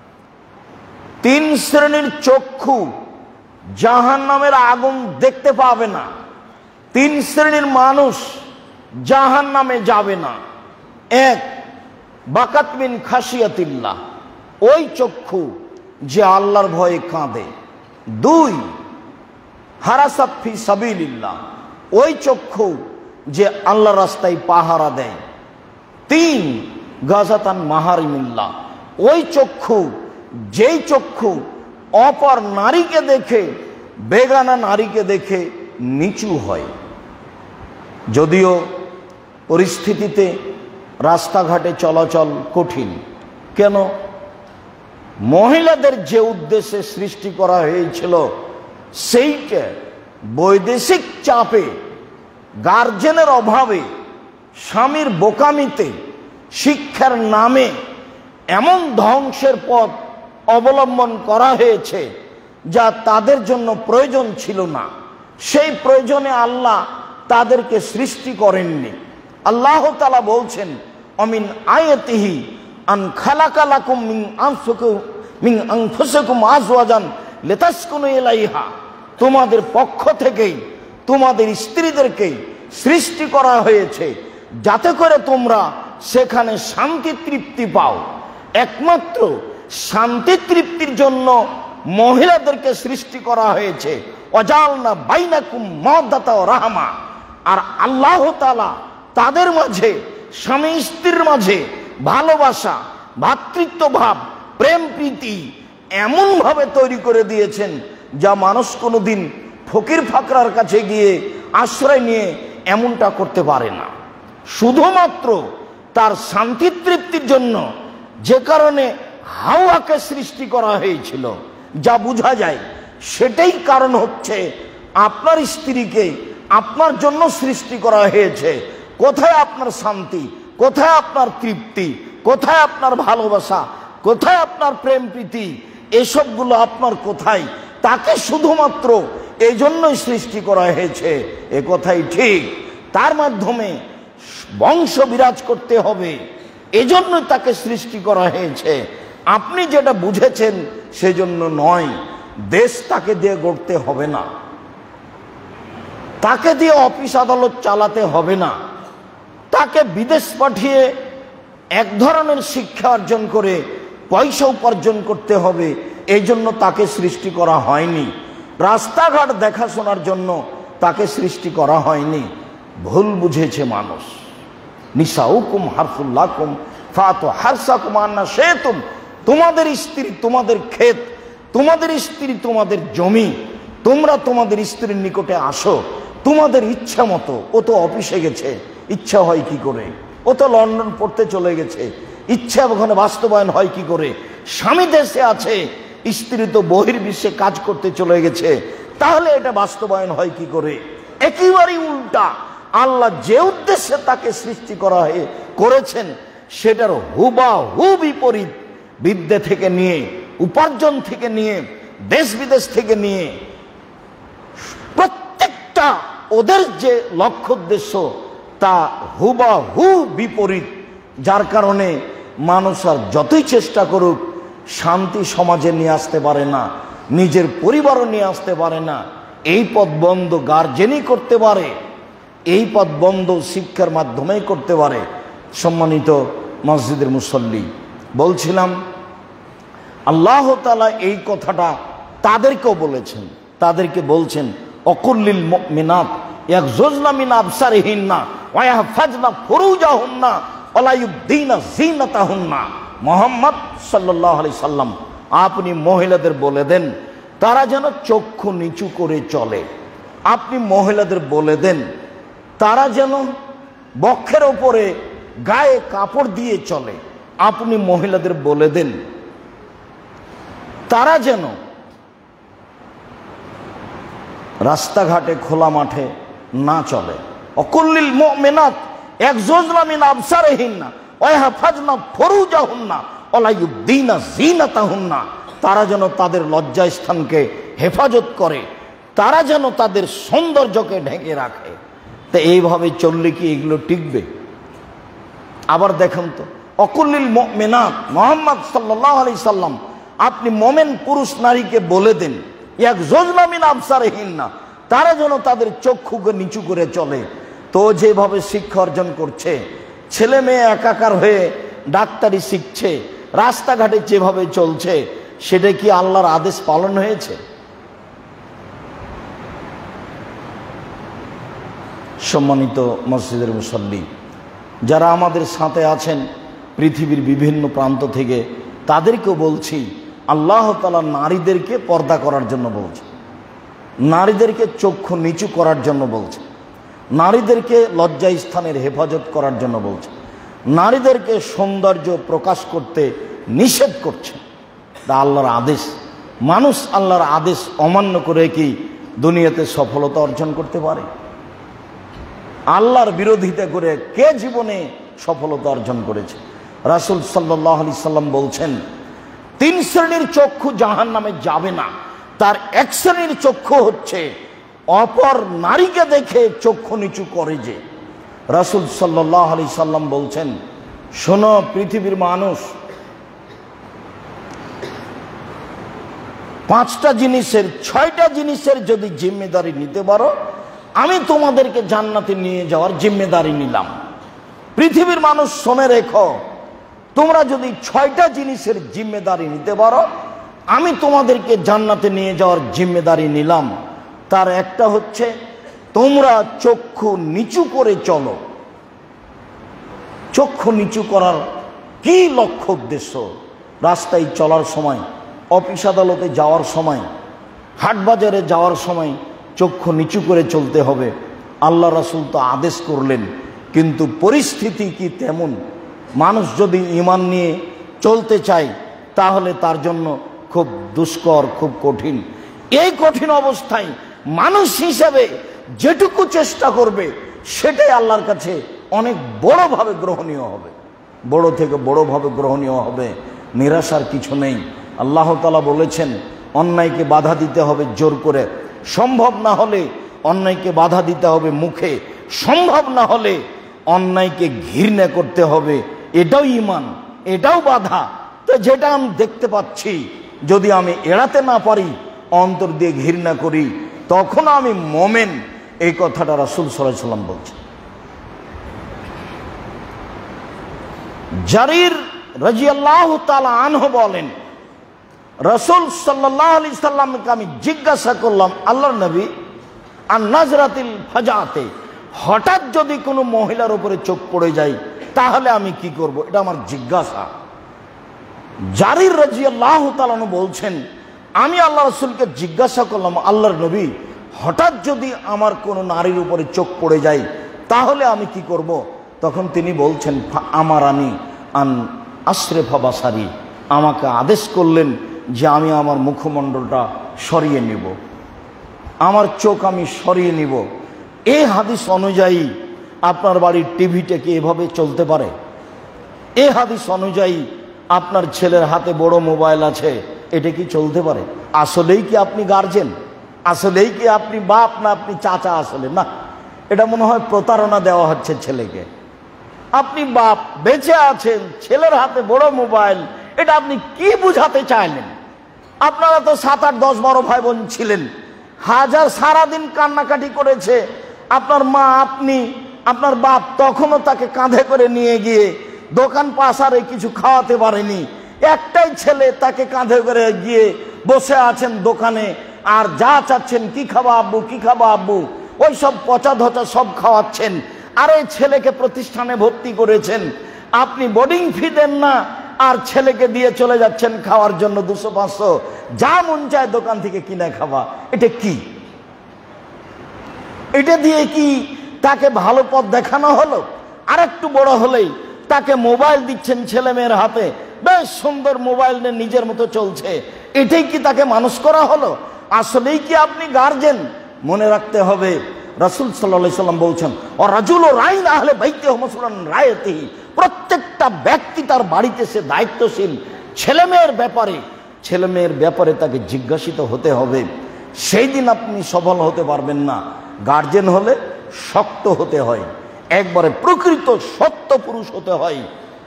তিন শ্রেণীর চক্ষু জাহান্নামের আগুন দেখতে পাবে না। তিন শ্রেণীর মানুষ জাহান্নামে যাবে না। এক, বাকাত মিন খাশিয়াতিল্লাহ, ওই চক্ষু যে আল্লাহর ভয়ে কাঁদে। দুই, হারাসাত ফি সাবিলিল্লাহ, ওই চক্ষু যে আল্লাহর রাস্তায় পাহারা দেয়। তিন, গাজাতান মাহারিমিল্লাহ, ওই চক্ষু যেই চক্ষু অপর নারীকে দেখে, বেগানা নারীকে দেখে নিচু হয়। যদিও পরিস্থিতিতে রাস্তাঘাটে চলাচল কঠিন, কেন? মহিলাদের যে উদ্দেশ্যে সৃষ্টি করা হয়েছিল সেইটা বৈদেশিক চাপে, গার্জেনের অভাবে, স্বামীর বোকামিতে, শিক্ষার নামে এমন ধ্বংসের পথ অবলম্বন করা হয়েছে যা তাদের জন্য প্রয়োজন ছিল না। সেই প্রয়োজনে আল্লাহ তাদেরকে সৃষ্টি করেননি। আল্লাহ তাআলা বলছেন, অমিন আয়াতিহি আন খালাকা লাকুম মিন আনফুকুম মিন আনফুসিকুম আজওয়াজান লিতাসকুনু ইলাইহা, তোমাদের পক্ষ থেকেই তোমাদের স্ত্রীদেরকে সৃষ্টি করা হয়েছে যাতে করে তোমরা সেখানে শান্তি তৃপ্তি পাও। একমাত্র শান্তি তৃপ্তির জন্য মহিলাদেরকে সৃষ্টি করা হয়েছে। ওয়াজালনা বাইনাকুম মাওয়াদাতা ওয়া রাহমা, আর আল্লাহ তাআলা তাদের মাঝে, স্বামী স্ত্রীর মাঝে ভালোবাসা, ভ্রাতৃত্ব ভাব, প্রেম প্রীতি এমন ভাবে তৈরি করে দিয়েছেন যা মানুষ কোনোদিন ফকির ফাকরার কাছে গিয়ে আশ্রয় নিয়ে এমনটা করতে পারে না। শুধুমাত্র তার শান্তি তৃপ্তির জন্য, যে কারণে হাওয়াকে সৃষ্টি করা হয়েছিল, যা বোঝা যায় সেটাই কারণ হচ্ছে আপনার স্ত্রীকে আপনার জন্য সৃষ্টি করা হয়েছে। কোথায় আপনার শান্তি, কোথায় আপনার তৃপ্তি, কোথায় আপনার ভালোবাসা, কোথায় আপনার প্রেম প্রীতি, এসবগুলো আপনার কোথায়? তাকে শুধুমাত্র এই জন্যই সৃষ্টি করা হয়েছে, এ কথাই ঠিক। তার মাধ্যমে বংশ বিরাজ করতে হবে, এজন্যই তাকে সৃষ্টি করা হয়েছে। আপনি যেটা বুঝেছেন সেজন্য নয়। দেশ তাকে দিয়ে গড়তে হবে না, তাকে দিয়ে অফিস আদালত চালাতে হবে না, তাকে বিদেশ পাঠিয়ে এক ধরনের শিক্ষা অর্জন করে পয়সা উপার্জন করতে হবে, এই জন্য তাকে সৃষ্টি করা হয়নি। রাস্তাঘাট দেখাশোনার জন্য তাকে সৃষ্টি করা হয়নি। ভুল বুঝেছে মানুষ। নিসাউকুম হারফুল লাকুম ফাতু হারসাকুম আন্না শাইতুম, তোমাদের স্ত্রী তোমাদের ক্ষেত, তোমাদের স্ত্রী তোমাদের জমি, তোমরা তোমাদের স্ত্রীর নিকটে আসো তোমাদের ইচ্ছা মতো। ও তো অফিসে গেছে, ইচ্ছা হয় কি করে? ও তো লন্ডন পড়তে চলে গেছে, ইচ্ছা ওখানে বাস্তবায়ন হয় কি করে? স্বামী দেশে আছে, স্ত্রী তো বহির্বিশ্বে কাজ করতে চলে গেছে, তাহলে এটা বাস্তবায়ন হয় কি করে? একেবারেই উল্টা। আল্লাহ যে উদ্দেশ্যে তাকে সৃষ্টি করা করেছেন সেটার হুবাহু বিপরীত বিদ্যে থেকে নিয়ে, উপার্জন থেকে নিয়ে, দেশ বিদেশ থেকে নিয়ে প্রত্যেকটা ওদের যে লক্ষ্য উদ্দেশ্য তা হুবাহু বিপরীত, যার কারণে মানুষ আর যতই চেষ্টা করুক শান্তি সমাজে নিয়ে আসতে পারে না, নিজের পরিবারও নিয়ে আসতে পারে না। এই পথ বন্ধ গার্জেনই করতে পারে, এই পথ বন্ধ শিক্ষার মাধ্যমেই করতে পারে। সম্মানিত মসজিদের মুসল্লি, বলছিলাম আল্লাহ তাআলা এই কথাটা তাদেরকেও বলেছেন, তাদেরকে বলছেন অকুল্লিল মুমিনাত ইয়াগযুযনা মিন আবসারিহিন্না ওয়া ইয়াহফাজনা ফুরুজাহুন্না ওয়া লা ইউবদিনা যিনাতাহুন্না। মুহাম্মদ সাল্লাল্লাহু আলাইহি সাল্লাম, আপনি মহিলাদের বলে দেন তারা যেন চক্ষু নিচু করে চলে। আপনি মহিলাদের বলে দেন তারা যেন বক্ষের ওপরে গায়ে কাপড় দিয়ে চলে। আপনি মহিলাদের বলে দেন তারা যেন রাস্তাঘাটে খোলা মাঠে না চলে। অকুল্লিল মুমিনাত ইয়াগযুযনা মিন আবসারিহিন্না ওয়া ইয়াহফাজনা ফুরুজাহুন্না ওয়া লা ইউবদিনা যিনাতাহুন্না। তারা যেন তাদের লজ্জাস্থানকে হেফাজত করে, তারা যেন তাদের সৌন্দর্যকে ঢেকে রাখে। তো এইভাবে চললে কি এগুলো টিকবে? আবার দেখেন তো, অকুল্লিল মুমিনাত, মুহাম্মদ সাল্লাল্লাহু আলাইহি সাল্লাম আপনি মোমেন পুরুষ নারীকে বলে দেন ইয়াগযুযনা মিন আবসারিহিন্না, তারা যেন তাদের চক্ষুকে নিচু করে চলে। তো যেভাবে শিক্ষা অর্জন করছে, ছেলে মেয়ে একাকার হয়ে ডাক্তারি শিখছে, রাস্তাঘাটে যেভাবে চলছে, সেটা কি আল্লাহর আদেশ পালন হয়েছে? সম্মানিত মসজিদের মুসল্লি, যারা আমাদের সাথে আছেন পৃথিবীর বিভিন্ন প্রান্ত থেকে, তাদেরকেও বলছি আল্লাহ তাআলা নারীদেরকে পর্দা করার জন্য বলছে, নারীদেরকে চক্ষু নিচু করার জন্য বলছে, নারীদেরকে লজ্জা স্থানের হেফাজত করার জন্য বলছে, নারীদেরকে সৌন্দর্য প্রকাশ করতে নিষেধ করছে। তা আল্লাহর আদেশ। মানুষ আল্লাহর আদেশ অমান্য করে কি দুনিয়াতে সফলতা অর্জন করতে পারে? আল্লাহর বিরোধিতা করে কে জীবনে সফলতা অর্জন করেছে? রাসূল সাল্লাল্লাহু আলাইহি সাল্লাম বলছেন তিন শ্রেণীর চক্ষু জাহান্নামে যাবে না, তার এক শ্রেণীর চক্ষু হচ্ছে অপর নারীকে দেখে চক্ষু নিচু করে যে। রাসূল সাল্লাল্লাহু আলাইহি সাল্লাম বলছেন, শোনো পৃথিবীর মানুষ, পাঁচটা জিনিসের ছয়টা জিনিসের যদি জিম্মেদারি নিতে পারো, আমি তোমাদেরকে জান্নাতে নিয়ে যাওয়ার জিম্মেদারি নিলাম। পৃথিবীর মানুষ শুনে রেখো, তোমরা যদি ছয়টা জিনিসের জিম্মেদারি নিতে পারো, আমি তোমাদেরকে জান্নাতে নিয়ে যাওয়ার জিম্মেদারি নিলাম। তার একটা হচ্ছে তোমরা চক্ষু নিচু করে চলো। চক্ষু নিচু করার কি লক্ষ্য উদ্দেশ্য? রাস্তায় চলার সময়, অফিস আদালতে যাওয়ার সময়, হাট বাজারে যাওয়ার সময় চক্ষু নিচু করে চলতে হবে। আল্লাহ রাসূল তো আদেশ করলেন, কিন্তু পরিস্থিতি কি তেমন? মানুষ যদি ঈমান নিয়ে চলতে চায় তাহলে তার জন্য খুব দুষ্কর, খুব কঠিন। এই কঠিন অবস্থায় মানুষ হিসেবে যেটুকু চেষ্টা করবে সেটাই আল্লাহর কাছে অনেক বড়ভাবে গ্রহণীয় হবে, বড় থেকে বড়ভাবে গ্রহণীয় হবে। নিরাশার কিছু নেই। আল্লাহ তাআলা বলেছেন অন্যায়কে বাধা দিতে হবে জোর করে, সম্ভব না হলে অন্যায়কে বাধা দিতে হবে মুখে, সম্ভব না হলে অন্যায়কে ঘৃণা করতে হবে। এটাও ঈমান, এটাও বাধা। তো যেটা আমি দেখতে পাচ্ছি যদি আমি এড়াতে না পারি, অন্তর দিয়ে ঘৃণা করি, তখন আমি মোমেন। এই কথাটা রাসূল সাল্লাল্লাহু আলাইহি সাল্লাম বলছেন। জারির রাদিয়াল্লাহু তাআলা আনহু বলেন, রাসূল সাল্লাল্লাহু আলাইহি সাল্লামকে আমি জিজ্ঞাসা করলাম, আল্লাহর নবী, আর নাজরাতিল ফাজাতে, হঠাৎ যদি কোনো মহিলার উপরে চোখ পড়ে যায় তাহলে আমি কি করব? এটা আমার জিজ্ঞাসা। জারির রাদিয়াল্লাহু তাআলা বলছেন, আমি আল্লাহ রাসূলকে জিজ্ঞাসা করলাম, আল্লাহর নবী, হঠাৎ যদি আমার কোনো নারীর উপরে চোখ পড়ে যায় তাহলে আমি কি করব? তখন তিনি বলছেন, আমার আনি আন আশরেফা বাসারি, আমাকে আদেশ করলেন যে আমি আমার মুখমণ্ডলটা সরিয়ে নেব, আমার চোখ আমি সরিয়ে নিব। এই হাদিস অনুযায়ী আপনার বাড়ির টিভিটা কি এভাবে চলতে পারে? এই হাদিস অনুযায়ী আপনার ছেলের হাতে বড় মোবাইল আছে, এটা কি চলতে পারে? আসলেই কি আপনি গার্জেন? আসলেই কি আপনি বাপ, না আপনি চাচা? আসলে না, এটা মনে হয় প্রতারণা দেওয়া হচ্ছে ছেলেকে। আপনি বাপ, বেঁচে আছেন, ছেলের হাতে বড় মোবাইল, এটা আপনি কি বুঝাতে চাইলেন? আপনারা তো সাত আট দশ বারো ভাই বোন ছিলেন, হাজার সারাদিন কান্নাকাটি করেছে আপনার মা, আপনি, আপনার বাপ, তখনও তাকে কাঁধে করে নিয়ে গিয়ে দোকান পাশারে কিছু খাওয়াতে পারেনি। একটাই ছেলে, তাকে কাঁধে করে গিয়ে বসে আছেন দোকানে, আর যা চাচ্ছেন, কি খাবা আব্বু, কি খাবা আব্বু, ওই সব পচা ধচা সব খাওয়াচ্ছেন। আর এই ছেলেকে প্রতিষ্ঠানে ভর্তি করেছেন, আপনি বোর্ডিং ফি দেন না, আর ছেলেকে দিয়ে চলে যাচ্ছেন খাওয়ার জন্য দুশো পাঁচশো, যা মন চায় দোকান থেকে কিনে খাওয়া। এটা কি? এটা দিয়ে কি তাকে ভালো পথ দেখানো হলো? আর একটু বড় হলেই তাকে মোবাইল দিচ্ছেন ছেলে মেয়ের হাতে, বেশ সুন্দর মোবাইল নিয়ে নিজের মতো চলছে, এটাই কি তাকে মানুষ করা হলো? আসলেই কি আপনি গার্জেন? মনে রাখতে হবে, রাসূল সাল্লাল্লাহু আলাইহি সাল্লাম বলছেন, ও রাজুল রাইন আহলে বাইতিহি মাসউলুন রায়াতিহি, প্রত্যেকটা ব্যক্তি তার বাড়িতে সে দায়িত্বশীল। ছেলে মেয়ের ব্যাপারে ছেলে মেয়ের ব্যাপারে তাকে জিজ্ঞাসিত হতে হবে। সেই দিন আপনি সফল হতে পারবেন না। গার্জেন হলে শক্ত হতে হয়, একবারে প্রকৃত সত্য পুরুষ হতে হয়,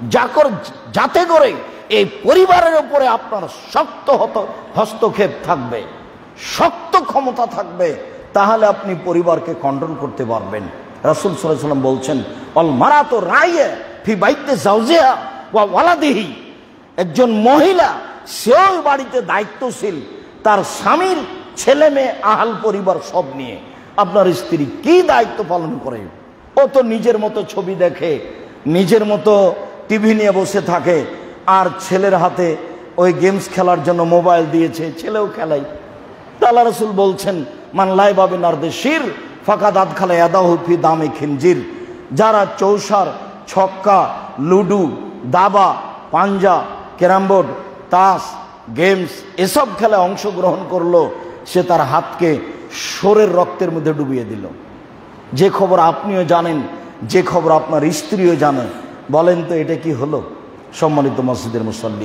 যাতে করে এই পরিবারের উপরে আপনার শক্ত হস্তক্ষেপ থাকবে, শক্ত ক্ষমতা থাকবে, তাহলে আপনি পরিবারকে কন্ট্রোল করতে পারবেন। রাসূল সাল্লাল্লাহু আলাইহি ওয়াসাল্লাম বলছেন, অল মারাতু রাইয়া ফি বাইতি যাওজিহা ওয়া ওয়ালাদিহি, একজন মহিলা সেও বাড়িতে দায়িত্বশীল, তার স্বামীর ছেলে মেয়ে আহাল পরিবার সব নিয়ে। আপনার স্ত্রী কি দায়িত্ব পালন করে? ও তো নিজের মতো ছবি দেখে, নিজের মতো টিভি নিয়ে বসে থাকে, আর ছেলের হাতে ওই গেমস খেলার জন্য মোবাইল দিয়েছে, ছেলেও খেলাই। আল্লাহ রাসূল বলছেন, মান লাইবা বিনারদে শির ফাকাদ আদখালা ইয়াদাহু ফি দামি খিনজির, যারা চৌসার, ছক্কা, লুডু, দাবা, পাঞ্জা, ক্যারাম বোর্ড, তাস, গেমস এসব খেলায় অংশগ্রহণ করলো, সে তার হাতকে শোরের রক্তের মধ্যে ডুবিয়ে দিল। যে খবর আপনিও জানেন, যে খবর আপনার স্ত্রীও জানে, বলেন তো এটা কি হলো? সম্মানিত মসজিদের মুসল্লি,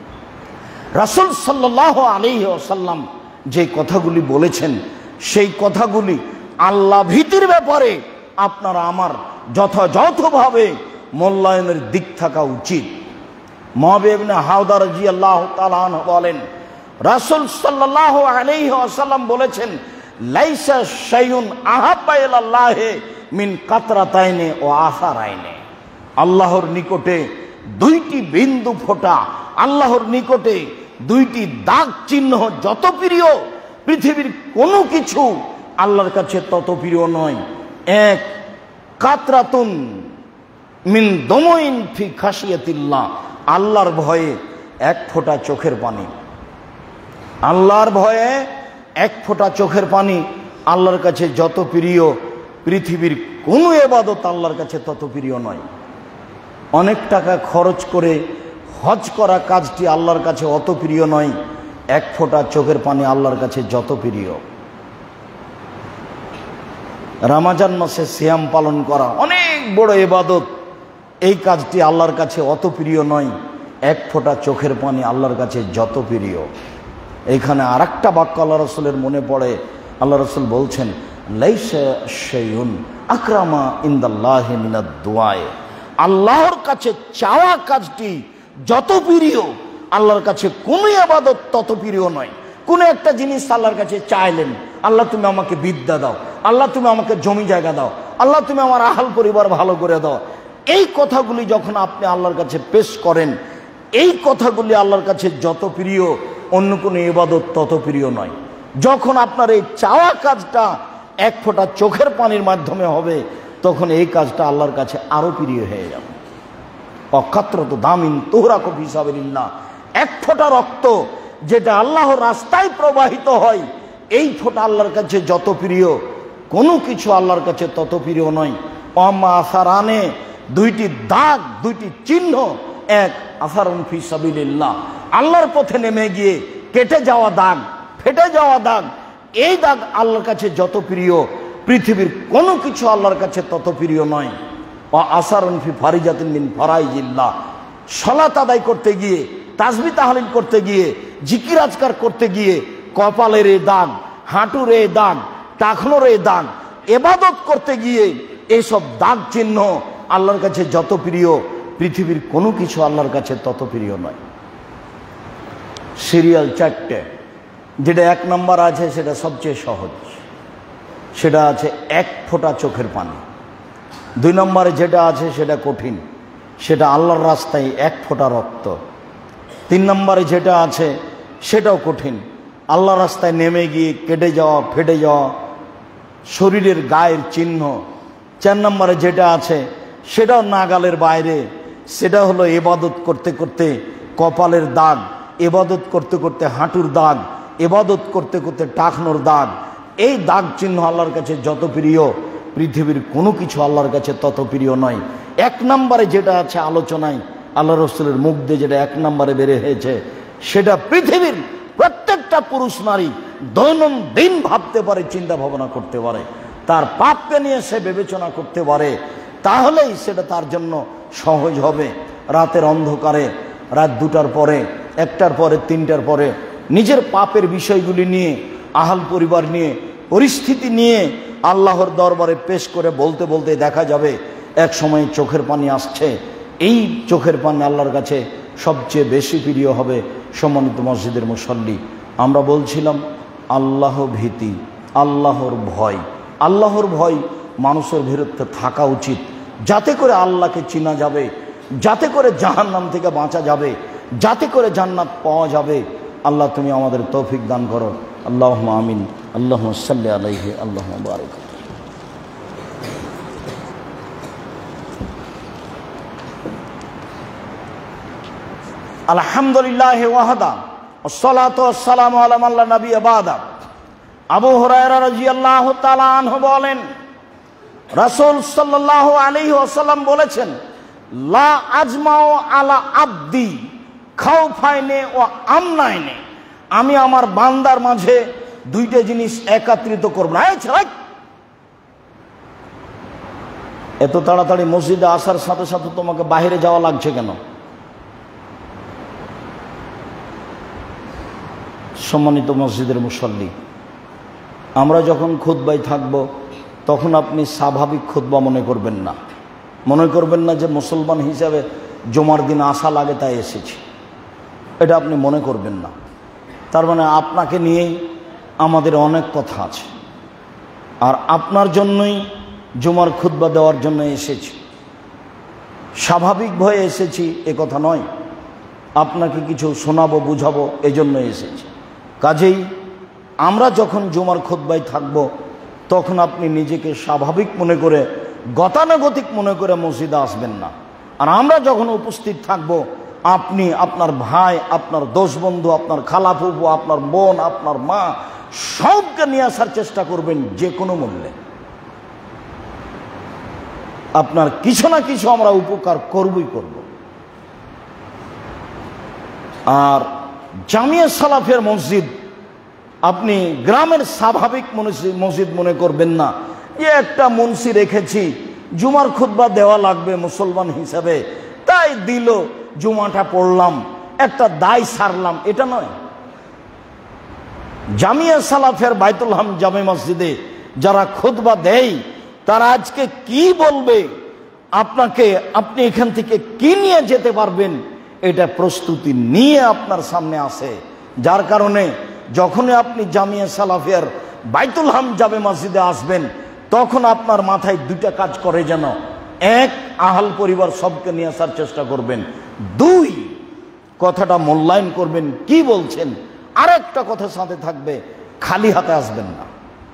রাসূল সাল্লাল্লাহু আলাইহি ওয়াসাল্লাম যে কথাগুলি বলেছেন, সেই কথাগুলি আল্লাহ ভীতির ব্যাপারে আপনার আমার যথাযথভাবে মূল্যায়নের দিক থাকা উচিত। মুআবিয়া ইবনে হাওদা রাদিয়াল্লাহু তাআলা আনহু বলেন, রাসূল সাল্লাল্লাহু আলাইহি ওয়াসাল্লাম বলেছেন, লাইসা শাইউন আহাব্বা ইলাল্লাহি মিন কাতরাতাইনি ওয়া আসারাইনি, আল্লাহর নিকটে দুইটি বিন্দু ফোঁটা, আল্লাহর নিকটে দুইটি দাগ চিহ্ন যত প্রিয়, পৃথিবীর কোনো কিছু আল্লাহর কাছে তত প্রিয় নয়। এক, কাতরাতুন মিন দমইন ফি খাশিয়াতিল্লাহ, আল্লাহর ভয়ে এক ফোঁটা চোখের পানি। আল্লাহর ভয়ে এক ফোঁটা চোখের পানি আল্লাহর কাছে যত প্রিয়, পৃথিবীর কোনো ইবাদত আল্লাহর কাছে তত প্রিয় নয়। অনেক টাকা খরচ করে হজ করা কাজটি আল্লাহর কাছে অত প্রিয় নয়, এক ফোঁটা চোখের পানি আল্লাহর কাছে যত প্রিয়। রমজান মাসে সিয়াম পালন করা অনেক বড় ইবাদত, এই কাজটি আল্লাহর কাছে অত প্রিয় নয়, এক ফোঁটা চোখের পানি আল্লাহর কাছে যত প্রিয়। এইখানে আর একটা বাক্য আল্লাহ রসুলের মনে পড়ে। আল্লাহ রসুল বলছেন, লাইসা শাইউন আকরামা ইনদাল্লাহি মিনাদ দুআ, আল্লাহর কাছে চাওয়া কাজটি যত প্রিয়, আল্লাহর কাছে কোনো ইবাদত তত প্রিয় নয়। কোনো একটা জিনিস আল্লাহর কাছে চাইলেন, আল্লাহ তুমি আমাকে বিদ্যা দাও, আল্লাহ তুমি আমাকে জমি জায়গা দাও, আল্লাহ তুমি আমার আহাল পরিবার ভালো করে দাও, এই কথাগুলি যখন আপনি আল্লাহর কাছে পেশ করেন, এই কথাগুলি আল্লাহর কাছে যত প্রিয়, অন্য কোনো ইবাদত তত প্রিয় নয়। যখন আপনার এই চাওয়া কাজটা এক ফোঁটা চোখের পানির মাধ্যমে হবে, তখন এই কাজটা আল্লাহর কাছে আরো প্রিয় হয়ে যাবে। অকাত্রত দামিন তুহরাকু ফি সাবিলিল্লাহ, এক ফোঁটা রক্ত যেটা আল্লাহর রাস্তায় প্রবাহিত হয়, এই ফোঁটা আল্লাহর কাছে যত প্রিয়, কোনো কিছু আল্লাহর কাছে তত প্রিয় নয়। ওয়াম্মা আসারানে, দুইটি দাগ, দুইটি চিহ্ন, এক আসারুন ফি সাবিলিল্লাহ, আল্লাহর পথে নেমে গিয়ে কেটে যাওয়া দাগ, ফেটে যাওয়া দাগ, এই দাগ আল্লাহর কাছে যত প্রিয়, পৃথিবীর কোনো কিছু আল্লাহর কাছে তত প্রিয় নয়। ও আসারুন ফি ফারিজাতিন মিন ফারাইজিল্লাহ, সালাত আদায় করতে গিয়ে, তাসবিহ তাহলিল করতে গিয়ে, জিকির আজকার করতে গিয়ে কপালের এ দাগ, হাঁটুর এ দাগ, টাকনোর এ দাগ, ইবাদত করতে গিয়ে এইসব দাগ চিহ্ন আল্লাহর কাছে যত প্রিয়, পৃথিবীর কোনো কিছু আল্লাহর কাছে তত প্রিয় নয়। সিরিয়াল চারটে, যেটা এক নম্বর আছে সেটা সবচেয়ে সহজ, সেটা আছে এক ফোঁটা চোখের পানি। দুই নম্বরে যেটা আছে সেটা কঠিন, সেটা আল্লাহর রাস্তায় এক ফোঁটা রক্ত। তিন নম্বরে যেটা আছে সেটাও কঠিন, আল্লাহর রাস্তায় নেমে গিয়ে কেটে যাওয়া, ফেটে যাওয়া শরীরের গায়ের চিহ্ন। চার নম্বরে যেটা আছে সেটাও নাগালের বাইরে, সেটা হলো ইবাদত করতে করতে কপালের দাগ, ইবাদত করতে করতে হাঁটুর দাগ, ইবাদত করতে করতে টাকনোর দাগ। এই দাগ চিহ্ন আল্লাহর কাছে যত প্রিয়, পৃথিবীর কোনো কিছু আল্লাহর কাছে তত প্রিয় নয়। এক নম্বরে যেটা আছে আলোচনায় আল্লাহ রসুলের মুখ দিয়ে যেটা এক নম্বরে বেড়ে হয়েছে, সেটা পৃথিবীর প্রত্যেকটা পুরুষ নারী দৈনন্দিন ভাবতে পারে, চিন্তা ভাবনা করতে পারে, তার পাপকে নিয়ে সে বিবেচনা করতে পারে, তাহলেই সেটা তার জন্য সহজ হবে। রাতের অন্ধকারে, রাত দুটার পরে, একটার পরে, তিনটার পরে নিজের পাপের বিষয়গুলি নিয়ে, আহাল পরিবার নিয়ে, পরিস্থিতি নিয়ে আল্লাহর দরবারে পেশ করে বলতে বলতে দেখা যাবে এক সময় চোখের পানি আসছে। এই চোখের পানি আল্লাহর কাছে সবচেয়ে বেশি প্রিয় হবে। সম্মানিত মসজিদের মুসল্লি, আমরা বলছিলাম আল্লাহ ভীতি, আল্লাহর ভয়। আল্লাহর ভয় মানুষের ভিতরে থাকা উচিত, যাতে করে আল্লাহকে চিনা যাবে, যাতে করে জাহান্নাম থেকে বাঁচা যাবে, যাতে করে জান্নাত পাওয়া যাবে। আল্লাহ তুমি আমাদের তৌফিক দান করো। আল্লাহুম্মা আমিন। আল্লাহুম্মা সাল্লি আলাইহি, আল্লাহুম্মা বারিক। আলহামদুলিল্লাহ ওয়াহদা, ওয়াসসালাতু ওয়াসসালামু আলা মান লা নাবিয়্যা বাদা। আবু হুরায়রা রাদিয়াল্লাহু তাআলা আনহু বলেন, রাসূল সাল্লাল্লাহু আলাইহি ওয়াসাল্লাম বলেছেন, লা আজমাউ আলা আবদি খাউফাইনে ওয়া আমনাইনে, আমি আমার বান্দার মাঝে দুইটা জিনিস একত্রিত করব না। এই ছেলে, এত তাড়াতাড়ি মসজিদে আসার সাথে সাথে তোমাকে বাইরে যাওয়া লাগছে কেন? সম্মানিত মসজিদের মুসল্লি, আমরা যখন খুতবায় থাকব তখন আপনি স্বাভাবিক খুতবা মনে করবেন না, মনে করবেন না যে মুসলমান হিসাবে জুমার দিন আসা লাগে তাই এসেছি, এটা আপনি মনে করবেন না। তার মানে আপনাকে নিয়েই আমাদের অনেক কথা আছে, আর আপনার জন্যই জুমার খুতবা দেওয়ার জন্য এসেছি। স্বাভাবিক ভয়ে এসেছি এ কথা নয়, আপনাকে কিছু শোনাবো, বুঝাবো, এজন্য এসেছি। কাজেই আমরা যখন জুমার খুতবায় থাকব তখন আপনি নিজেকে স্বাভাবিক মনে করে, গতানুগতিক মনে করে মসজিদে আসবেন না। আর আমরা যখন উপস্থিত থাকব, আপনি আপনার ভাই, আপনার দোষ বন্ধু, আপনার খালাফুফু, আপনার বোন, আপনার মা, সবকে নিয়ে আসার চেষ্টা করবেন যে কোনো মূল্যে। আপনার কিছু না কিছু আমরা উপকার করবই করব। আর জামিয়া সালাফের মসজিদ আপনি গ্রামের স্বাভাবিক মসজিদ মনে করবেন না, যে একটা মুন্সি রেখেছি, জুমার খুতবা দেওয়া লাগবে মুসলমান হিসাবে, তাই দিল, জুমাটা পড়লাম, একটা দায় সারলাম, এটা নয়। জামিয়া সালাফের বাইতুল হাম জামে মসজিদে যারা খুতবা দেয় তারা আজকে কি বলবে, আপনাকে, আপনি এখান থেকে কি নিয়ে যেতে পারবেন, এটা প্রস্তুতি নিয়ে আপনার সামনে আসে। যার কারণে যখনই আপনি জামিয়া সালাফিয়ার বাইতুল হাম জামে মসজিদে আসবেন তখন আপনার মাথায় দুইটা কাজ করে যেন, এক, আহাল পরিবার সবকে নিয়ে আসার চেষ্টা করবেন, দুই, কথাটা মূল্যায়ন করবেন কি বলছেন, আরেকটা কথা সাথে থাকবে, খালি হাতে আসবেন না।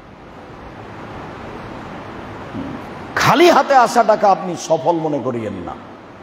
খালি হাতে আসাটাকে আপনি সফল মনে করিয়েন না।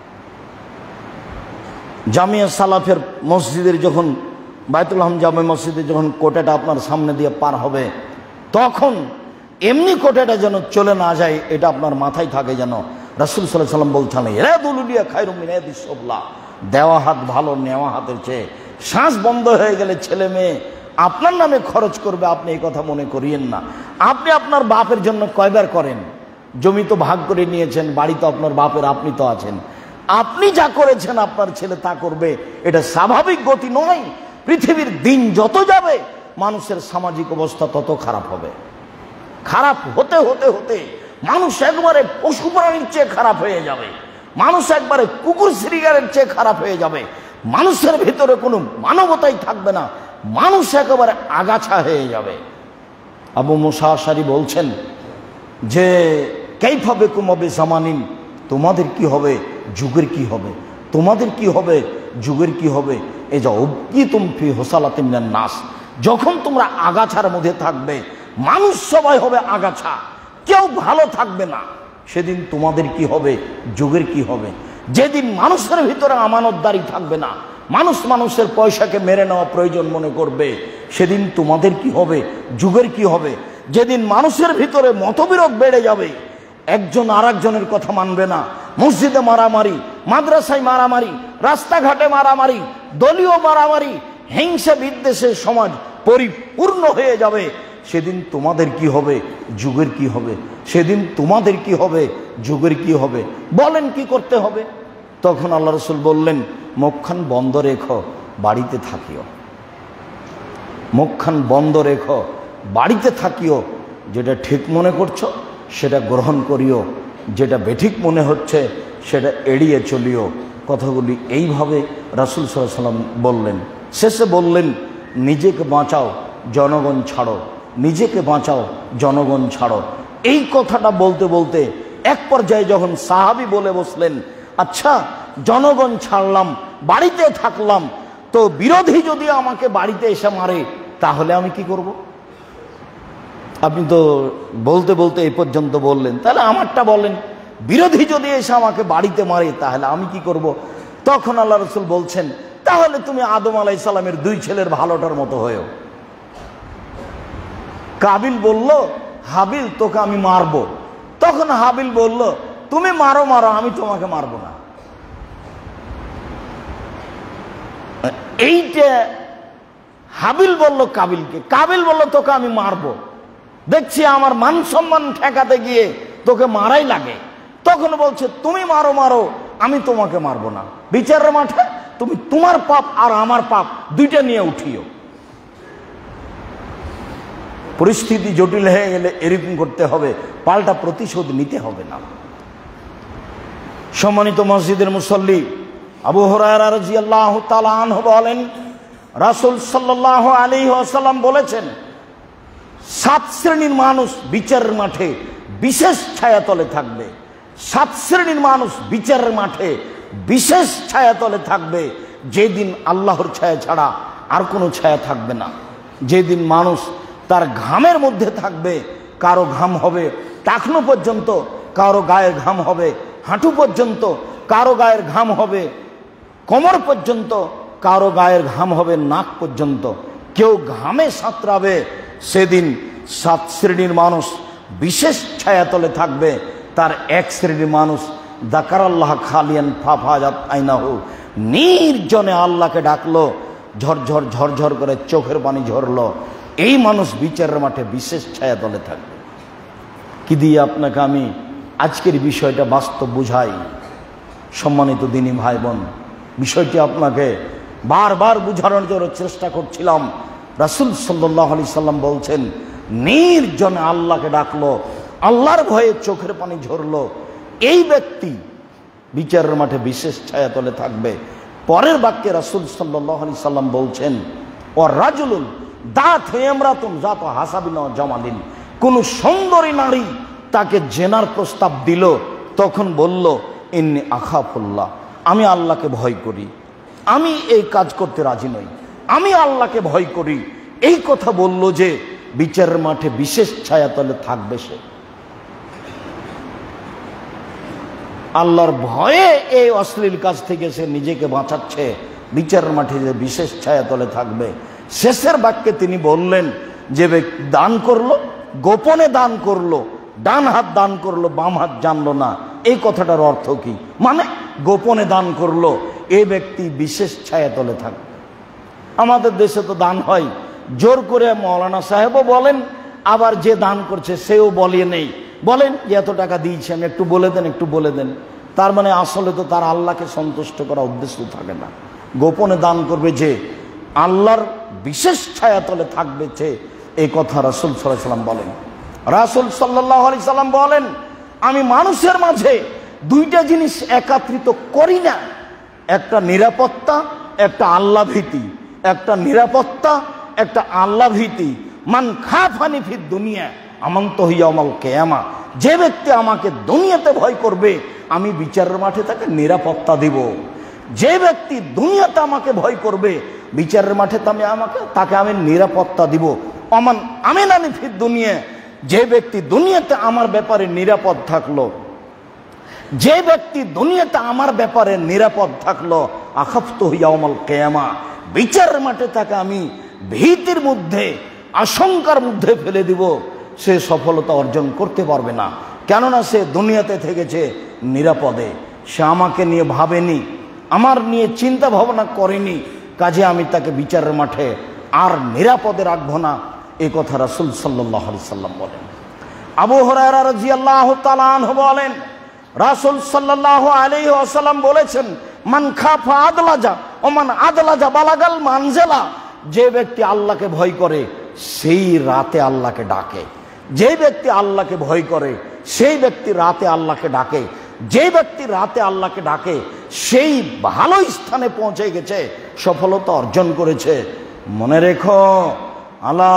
জামিয়া সালাফের মসজিদের যখন, বাইতুল হাম জামে মসজিদে যখন কোটাটা আপনার সামনে দিয়ে পার হবে তখন এমনি কোটাটা যেন চলে না যায়, এটা আপনার মাথায় থাকে যেন। রাসূল সাল্লাল্লাহু আলাইহি ওয়াসাল্লাম বলছেন, ইয়াদুলুলিয়া খায়রুম মিন ইয়াদিস সুবলা, দেওয়া হাত ভালো নেওয়া হাতের চেয়ে। শ্বাস বন্ধ হয়ে গেলে ছেলে মেয়ে আপনার নামে খরচ করবে, আপনি এই কথা মনে করিয়েন না। আপনি আপনার বাপের জন্য কয়বার করেন? জমি তো ভাগ করে নিয়েছেন, বাড়ি তো আপনার বাপের, আপনি তো আছেন। আপনি যা করেছেন আপনার ছেলে তা করবে, এটা স্বাভাবিক গতি নয়। পৃথিবীর দিন যত যাবে মানুষের সামাজিক অবস্থা তত খারাপ হবে। খারাপ হতে হতে হতে মানুষ একবারে পশু প্রাণীর চেয়ে খারাপ হয়ে যাবে, মানুষ একবারে কুকুর শ্রীগারের চেয়ে খারাপ হয়ে যাবে, মানুষের ভিতরে কোনো মানবতাই থাকবে না, মানুষ একেবারে আগাছা হয়ে যাবে। আবু মুসা আশারী বলছেন যে কাইফা বিকুম ওয়া জামানিন, তোমাদের কি হবে, যুগের কি হবে, তোমাদের কি হবে, যুগের কি হবে। এই যে উবকিতুম ফি হুসালাতিন মিনান নাস, যখন তোমরা আগাছার মধ্যে থাকবে, মানুষ সবাই হবে আগাছা, কেউ ভালো থাকবে না, সেদিন তোমাদের কি হবে, যুগের কি হবে। যেদিন মানুষের ভিতরে আমানতদারি থাকবে না, মানুষ মানুষের পয়সাকে মেরে নেওয়া প্রয়োজন মনে করবে, সেদিন তোমাদের কি হবে, যুগের কি হবে। যেদিন মানুষের ভিতরে মতবিরোধ বেড়ে যাবে, একজন আর একজনের কথা মানবে না, মসজিদে মারামারি, মাদ্রাসায় মারামারি, রাস্তাঘাটে মারামারি, দলীয় মারামারি, হিংসা বিদ্বেষের সমাজ পরিপূর্ণ হয়ে যাবে, সেদিন তোমাদের কি হবে, যুগের কি হবে। সেদিন তোমাদের কি হবে, যুগের কি হবে। বলেন কি করতে হবে? তখন আল্লাহ রাসূল বললেন, মুখখান বন্ধ রেখো, বাড়িতে থাকিও। মুখখান বন্ধ রেখো, বাড়িতে থাকিও। যেটা ঠিক মনে করছো সেটা গ্রহণ করিও, যেটা বেঠিক মনে হচ্ছে সেটা এড়িয়ে চলিও। কথাগুলি এইভাবে রাসূল সাল্লাল্লাহু আলাইহি ওয়াসাল্লাম বললেন। শেষে বললেন, নিজেকে বাঁচাও, জনগণ ছাড়ো, নিজেকে বাঁচাও, জনগণ ছাড়ো। এই কথাটা বলতে বলতে এক পর্যায়ে যখন সাহাবী বলে বসলেন, আচ্ছা জনগণ ছাড়লাম, বাড়িতে থাকলাম, তো বিরোধী যদি আমাকে বাড়িতে এসে মারে তাহলে আমি কি করব? আপনি তো বলতে বলতে এই পর্যন্ত বললেন, তাহলে আমারটা বলেন, বিরোধী যদি এসে আমাকে বাড়িতে মারে তাহলে আমি কি করব? তখন আল্লাহ রাসূল বলছেন, তাহলে তুমি আদম আলাইহিস সালামের দুই ছেলের ভালোটার মতো হয়েও। কাবিল বলল, হাবিল তোকে আমি মারব। তখন হাবিল বলল, তুমি মারো মারো, আমি তোমাকে মারব না। এইটা হাবিল বলল কাবিলকে, কাবিল বলল তোকে আমি মারব, দেখছি আমার মান সম্মান ঠেকাতে গিয়ে তোকে মারাই লাগে। তখন বলছে, তুমি মারো মারো, আমি তোমাকে মারব না। বিচারের মাঠে তুমি তোমার পাপ আর আমার পাপ দুইটা নিয়ে উঠিও। পরিস্থিতি জটিল হয়ে গেলে এরকম করতে হবে, পাল্টা প্রতিশোধ নিতে হবে না। সম্মানিত মসজিদের মুসল্লি, আবু হুরায়রা রাদিয়াল্লাহু তাআলা আনহু বলেন, রাসূল সাল্লাল্লাহু আলাইহি ওয়াসাল্লাম বলেছেন, সাত শ্রেণীর মানুষ বিচারের মাঠে বিশেষ ছায়াতলে থাকবে। সাত শ্রেণীর মানুষ বিচারের মাঠে বিশেষ ছায়াতলে থাকবে, যেদিন আল্লাহর ছায়া ছাড়া আর কোনো ছায়া থাকবে না। যেদিন মানুষ তার ঘামের মধ্যে থাকবে, কারো ঘাম হবে টাকনো পর্যন্ত, কারো গায়ের ঘাম হবে হাঁটু পর্যন্ত, কারো গায়ের ঘাম হবে কোমর পর্যন্ত, কারো গায়ের ঘাম হবে নাক পর্যন্ত, কেউ ঘামে সাঁতরাবে। সেদিন সাত শ্রেণীর মানুষ বিশেষ ছায়াতলে থাকবে। তার এক শ্রেণীর মানুষ যাকারাল্লাহ খালিয়ান ফাফাজাত আইনাহু, নির্জনে আল্লাহকে ডাকলো, ঝরঝর ঝরঝর করে চোখের পানি ঝরলো। এই মানুষ বিচারের মাঠে বিশেষ ছায়াতলে থাকবে। কি দিয়ে আপনাকে আমি আজকের বিষয়টা বাস্তব বুঝাই? সম্মানিত দিনী ভাই বোন, বিষয়টি আপনাকে বারবার বুঝানোর জন্য চেষ্টা করছিলাম। রাসূল সাল্লাল্লাহু আলাইহি সাল্লাম বলছেন, নির্জনে আল্লাহকে ডাকলো, আল্লাহর ভয়ে চোখের পানি ঝরলো, এই ব্যক্তি বিচারের মাঠে বিশেষ ছায়াতলে থাকবে। পরের বাক্যে রাসূল সাল্লাল্লাহু আলাইহি সাল্লাম বলছেন, ও রাজুলুন দাত ইমরাতুন জাত হাসাবিন ওয়া জামালিন, কোন সুন্দরী নারী তাকে জেনার প্রস্তাব দিল, তখন বলল, ইন্নী আখাফুল্লাহ, আমি আল্লাহকে ভয় করি, আমি এই কাজ করতে রাজি নই, আমি আল্লাহকে ভয় করি। এই কথা বলল যে বিচারের মাঠে বিশেষ ছায়াতলে থাকবে সে। আল্লাহর ভয়ে এই অশ্লীল কাজ থেকে সে নিজেকে বাঁচাচ্ছে, বিচারের মাঠে যে বিশেষ ছায়াতলে থাকবে। শেষের বাক্যে তিনি বললেন, যে ব্যক্তি দান করলো, গোপনে দান করলো, ডান হাত দান করলো, বাম হাত জানলো না, এই কথাটার অর্থ কি? মানে গোপনে দান করলো, এই ব্যক্তি বিশেষ ছায়াতলে থাকবে। আমাদের দেশে তো দান হয়, জোর করে মৌলানা সাহেবও বলেন, আবার যে দান করছে সেও বলিয়ে নেই, বলেন যে এত টাকা দিয়েছি আমি, একটু বলে দেন, একটু বলে দেন। তার মানে আসলে তো তার আল্লাহকে সন্তুষ্ট করা উদ্দেশ্য থাকে না। গোপনে দান করবে যে আল্লাহর বিশেষ ছায়াতলে থাকবে যে, এই কথা রাসূল সাল্লাল্লাহু আলাইহি সাল্লাম বলেন। রাসূল সাল্লাল্লাহু আলাইহি সাল্লাম বলেন, আমি মানুষের মাঝে দুইটা জিনিস একত্রিত করি না, একটা নিরাপত্তা, একটা আল্লাহ ভীতি। একটা নিরাপত্তা, একটা আল্লাহ ভীতি। মান খাফানি ফিদ দুনিয়া আমান্ত ইয়াউমাল কিয়ামা, যে ব্যক্তি আমাকে দুনিয়াতে ভয় করবে আমি বিচারের মাঠে তাকে নিরাপত্তা দিব। যে ব্যক্তি দুনিয়াতে আমাকে ভয় করবে বিচারের মাঠে আমি আমাকে তাকে আমি নিরাপত্তা দিব। অমান আমিনানি ফিদ দুনিয়া, যে ব্যক্তি দুনিয়াতে আমার ব্যাপারে নিরাপদ থাকলো, যে ব্যক্তি দুনিয়াতে আমার ব্যাপারে নিরাপদ থাকলো, আখাফতু ইয়াউমাল কিয়ামা, বিচারের মাঠে তাকে আমি ভীতির মধ্যে, আশঙ্কার মধ্যে ফেলে দিব। সে সফলতা অর্জন করতে পারবে না, কেননা সে দুনিয়াতে থেকেছে নিরাপদে। সে আমাকে নিয়ে ভাবেনি, আমার নিয়ে চিন্তা ভাবনা করেনি, কাজে আমি তাকে বিচারের মাঠে আর নিরাপদে রাখবো না। এই কথা রাসূল সাল্লাল্লাহু আলাইহি সাল্লাম বলেন। আবু হুরায়রা রাদিয়াল্লাহু তাআলা আনহু বলেন, রাসূল সাল্লাল্লাহু আলাইহি ওয়াসাল্লাম বলেছেন, মান খাফা আদলাজা ও মান আদলাজা বালাগাল মানজিলা, যে ব্যক্তি আল্লাহকে ভয় করে সেই রাতে আল্লাহকে ডাকে। যে ব্যক্তি আল্লাহকে ভয় করে সেই ব্যক্তি রাতে আল্লাহকে ডাকে। যে ব্যক্তি রাতে আল্লাহকে ডাকে সেই ভালো স্থানে পৌঁছে গেছে, সফলতা অর্জন করেছে। মনে রেখো, আলা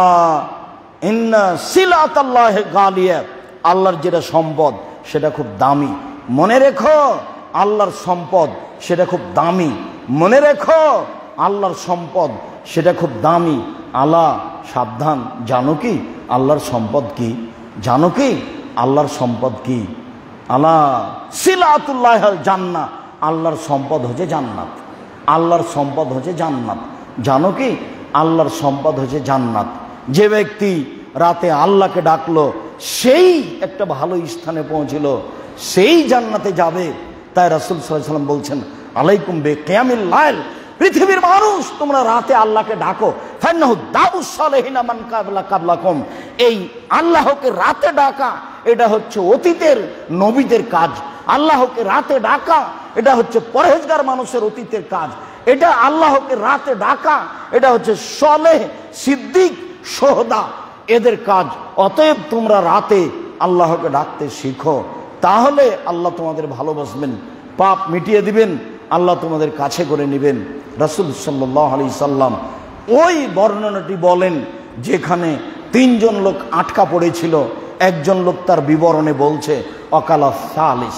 ইন্না সিলাতাল্লাহি গালিয়া, আল্লাহর যেটা সম্পদ সেটা খুব দামি। মনে রেখো, আল্লাহর সম্পদ সেটা খুব দামি। মনে রেখো, আল্লাহর সম্পদ সেটা খুব দামি। আল্লাহ সাবধান, জানো কি আল্লাহর সম্পদ কি? জানো কি আল্লাহর সম্পদ কি? আল্লাহ সিলাতুল্লাহ জান্নাত, আল্লাহর সম্পদ হচ্ছে জান্নাত। আল্লাহর সম্পদ হচ্ছে জান্নাত। জানো কি আল্লাহর সম্পদ হচ্ছে জান্নাত। যে ব্যক্তি রাতে আল্লাহকে ডাকলো সেই একটা ভালো স্থানে পৌঁছিল, সেই জান্নাতে যাবে। তাই রাসূল সাল্লাল্লাহু আলাইহি ওয়াসাল্লাম বলছেন, আলাইকুম বে কিয়ামিল লাইল, পৃথিবীর মানুষ তোমরা রাতে আল্লাহকে ডাকো। ফান্নাহু দাউস সালেহিনা মান কাবলা কাবলাকুম, এই আল্লাহকে রাতে ডাকা এটা হচ্ছে অতীতের নবীদের কাজ। আল্লাহকে রাতে ডাকা এটা হচ্ছে পরহেজগার মানুষের অতীতের কাজ। এটা আল্লাহকে রাতে ডাকা এটা হচ্ছে সালেহ, সিদ্দিক, সোহদা এদের কাজ। অতএব তোমরা রাতে আল্লাহকে ডাকতে শিখো, তাহলে আল্লাহ তোমাদের ভালোবাসবেন, পাপ মিটিয়ে দিবেন, আল্লাহ তোমাদের কাছে করে নেবেন। রাসূল সাল্লাল্লাহু আলাইহি সাল্লাম ওই বর্ণনাটি বলেন যেখানে তিনজন লোক আটকা পড়েছিল। একজন লোক তার বিবরণে বলছে অকালা সালিস,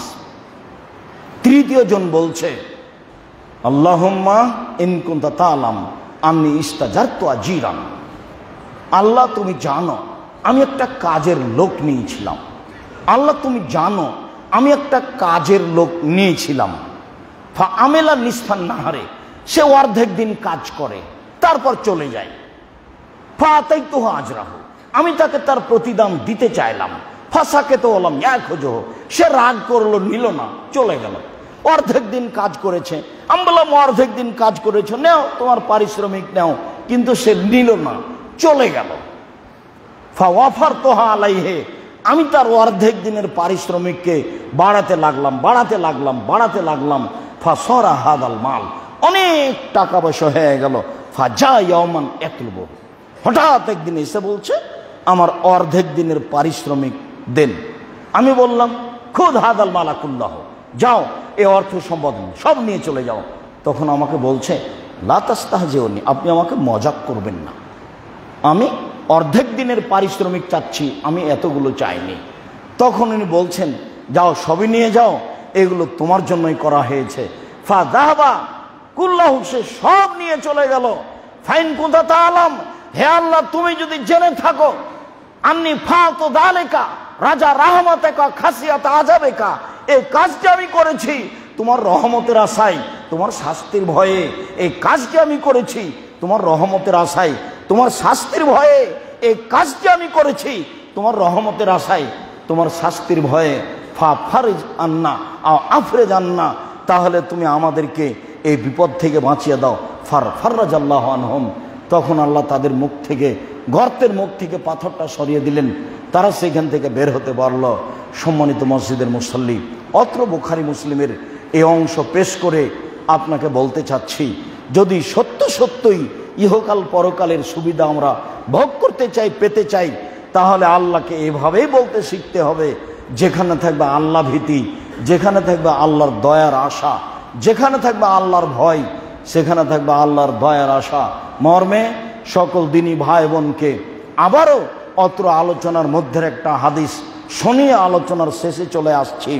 তৃতীয় জন বলছে আল্লাহুম্মা ইন কুনতা তাআলাম আন্নী ইস্তাজারতু আজিরান, আল্লাহ তুমি জানো আমি একটা কাজের লোক নিয়েছিলাম। আল্লাহ তুমি জানো আমি একটা কাজের লোক নিয়েছিলাম। ফা আমেলা নিসফান নাহারে, সে অর্ধেক দিন কাজ করে তারপর চলে যায়। ফা আতাইতুহু আজরাহু, আমি তাকে তার প্রতিদান দিতে চাইলাম। ফাসাকে তো হলাম এক হজহ, সে রাগ করলো, নিল না, চলে গেল। অর্ধেক দিন কাজ করেছে, আমি বললাম অর্ধেক দিন কাজ করেছো, নেও তোমার পারিশ্রমিক নেও, কিন্তু সে নিল না, চলে গেল। ফা ওয়াফারতুহা আলাইহি, আমি তার অর্ধেক দিনের পারিশ্রমিককে বাড়াতে লাগলাম বাড়াতে লাগলাম বাড়াতে লাগলাম। ফা সরা হাদাল মাল, অনেক টাকা পয়সা হয়ে গেল। ফা যা ইয়াওমান ইয়াতলুবু, হঠাৎ একদিন এসে বলছে আমার অর্ধেক দিনের পারিশ্রমিক দেন। আমি বললাম খুদ হাদাল মালাকুল্লাহ, যাও এ অর্থ সম্পদ সব নিয়ে চলে যাও। তখন আমাকে বলছে লা তাস্তাহজিউনি, আপনি আমাকে মজাক করবেন না, আমি অর্ধেক দিনের পারিশ্রমিক চাচ্ছি, আমি এতগুলো চাইনি। তখন উনি বলছেন যাও সবই নিয়ে যাও, এগুলো তোমার জন্যই করা হয়েছে। ফা দাহাবা কুল্লাহু, সে সব নিয়ে চলে গেল। ফাইন কুনতা তাআলাম, হে আল্লাহ তুমি যদি জেনে থাকো আন্নী ফাআতু যালিকা রাজা রাহমাতাকা খাসিয়াত আযাবিকা, এই কাজটি আমি করেছি তোমার রহমতের আশায়, তোমার শাস্তির ভয়ে এই কাজটি আমি করেছি, তোমার রহমতের আশায়, তোমার শাস্তির ভয়ে এই কাজটি আমি করেছি, তোমার রহমতের আশায়, তোমার শাস্তির ভয়ে। ফা ফারিজ আন্না আও আফরেজ আন্না, তাহলে তুমি আমাদেরকে এই বিপদ থেকে বাঁচিয়ে দাও। ফার ফাররাজাল্লাহু আনহুম, তখন আল্লাহ তাদের মুখ থেকে, গর্তের মুখ থেকে পাথরটা সরিয়ে দিলেন, তারা সেখান থেকে বের হতে পারল। সম্মানিত মসজিদের মুসল্লি, অত্র বুখারী মুসলিমের এই অংশ পেশ করে আপনাকে বলতে চাচ্ছি, যদি সত্য সত্যই ইহকাল পরকালের সুবিধা আমরা ভোগ করতে চাই, পেতে চাই, তাহলে আল্লাহকে এভাবেই বলতে শিখতে হবে, যেখানে থাকবে আল্লাহ ভীতি, যেখানে থাকবে আল্লাহর দয়ার আশা, যেখানে থাকবে আল্লাহর ভয়, সেখানে থাকবে আল্লাহর দয়ার আশা মর্মে সকল দিনী ভাই বোনকে আবারও অত্র আলোচনার মধ্যে একটা হাদিস শুনিয়ে আলোচনার শেষে চলে আসছি।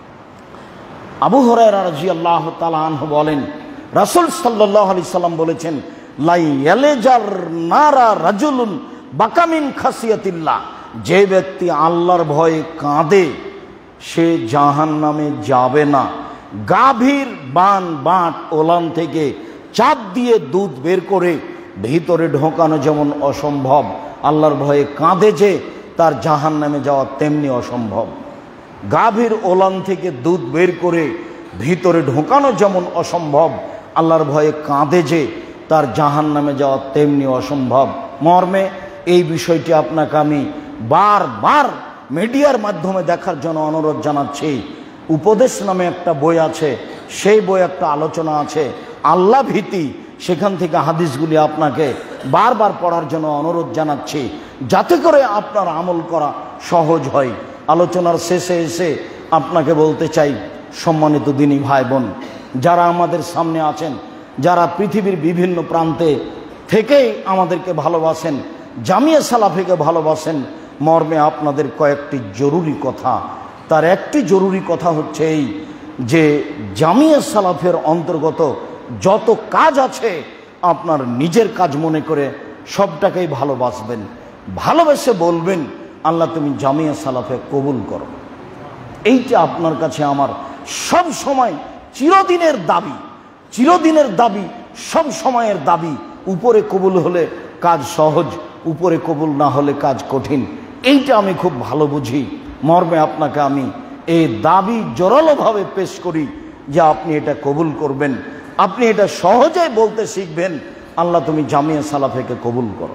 আবু হুরায়রা রাদিয়াল্লাহু তাআলা আনহু বলেন, রাসূল সাল্লাল্লাহু আলাইহি সাল্লাম বলেছেন, লা ইয়ালজার নারা রাজুলুন বাকামিন খাসিয়াতিল্লাহ, যে ব্যক্তি আল্লাহর ভয়ে কাঁদে সে জাহান্নামে যাবে না। গাভীর বান বাঁট ওলান থেকে চাপ দিয়ে দুধ বের করে ভিতরে ঢোকানো যেমন অসম্ভব, আল্লাহর ভয়ে কাঁদে যে তার জাহান্নামে যাওয়া তেমনি অসম্ভব। গাভীর ওলান থেকে দুধ বের করে ভিতরে ঢোকানো যেমন অসম্ভব, আল্লাহর ভয়ে কাঁদে যে তার জাহান্নামে যাওয়া তেমনি অসম্ভব মর্মে এই বিষয়টি আপনাকে আমি বারবার মিডিয়ার মাধ্যমে দেখার জন্য অনুরোধ জানাচ্ছি। উপদেশ নামে একটা বই আছে, সেই বই একটা আলোচনা আছে আল্লাহ ভীতি, সেখান থেকে হাদিসগুলি আপনাকে বারবার পড়ার জন্য অনুরোধ জানাচ্ছি, যাতে করে আপনার আমল করা সহজ হয়। আলোচনার শেষে এসে আপনাকে বলতে চাই, সম্মানিত দিনী ভাই বোন যারা আমাদের সামনে আছেন, যারা পৃথিবীর বিভিন্ন প্রান্তে থেকেই আমাদেরকে ভালোবাসেন, জামিয়া সালাফিকে ভালোবাসেন, মর্মে আপনাদের কয়েকটি জরুরি কথা। তার একটি জরুরি কথা হচ্ছে এই যে জামিয়া সালাফের অন্তর্গত যত কাজ আছে আপনার নিজের কাজ মনে করে সবটাকেই ভালোবাসবেন, ভালোবেসে বলবেন, আল্লাহ তুমি জামিয়া সালাফে কবুল করো। এইটা আপনার কাছে আমার সব সময় চিরদিনের দাবি, চিরদিনের দাবি, সব সময়ের দাবি। উপরে কবুল হলে কাজ সহজ, উপরে কবুল না হলে কাজ কঠিন, এইটা আমি খুব ভালো বুঝি মর্মে আপনাকে আমি এই দাবি জোরালোভাবে পেশ করি যে আপনি এটা কবুল করবেন, আপনি এটা সহজেই বলতে শিখবেন, আল্লাহ তুমি জামিয়া সালাফেকে কবুল করো।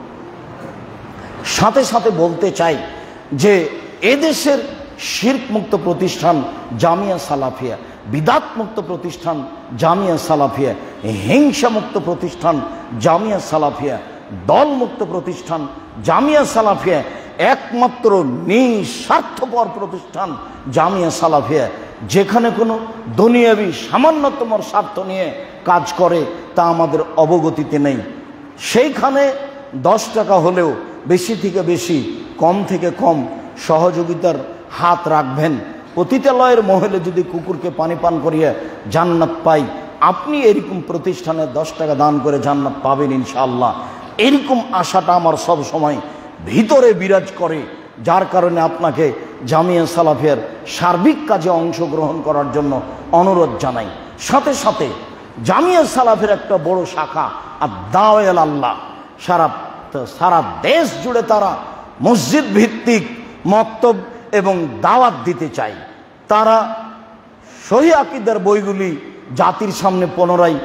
সাথে সাথে বলতে চাই যে এদেশের শিরক মুক্ত প্রতিষ্ঠান জামিয়া সালাফিয়া, বিদাত মুক্ত প্রতিষ্ঠান জামিয়া সালাফিয়া, হিংসা মুক্ত প্রতিষ্ঠান জামিয়া সালাফিয়া, দল মুক্ত প্রতিষ্ঠান জামিয়া সালাফিয়া, একমাত্র নিঃস্বার্থপর প্রতিষ্ঠান জামিয়া সালাফিয়া, যেখানে কোনো দুনিয়াবি সামান্যতম স্বার্থ নিয়ে কাজ করে তা আমাদের অবগতিতে নেই। সেইখানে দশ টাকা হলেও বেশি থেকে বেশি, কম থেকে কম সহযোগিতার হাত রাখবেন। পতিতালয়ের মহলে যদি কুকুরকে পানি পান করিয়ে জান্নাত পাই, আপনি এরকম প্রতিষ্ঠানে দশ টাকা দান করে জান্নাত পাবেন ইনশাআল্লাহ। এরকম আশাটা আমার সব সময় ভিতরে বিরাজ করে, যার কারণে আপনাকে জামিয়া সালাফিয়ার সার্বিক কাজে অংশগ্রহণ করার জন্য অনুরোধ জানাই। সাথে সাথে জামিয়া সালাফের একটা বড় শাখা আদ-দাওয়া ইলাল্লাহ, সারা সারা দেশ জুড়ে তারা মসজিদ ভিত্তিক মক্তব এবং দাওয়াত দিতে চায়। তারা সহিহ আকীদার বইগুলি জাতির সামনে পুনরায়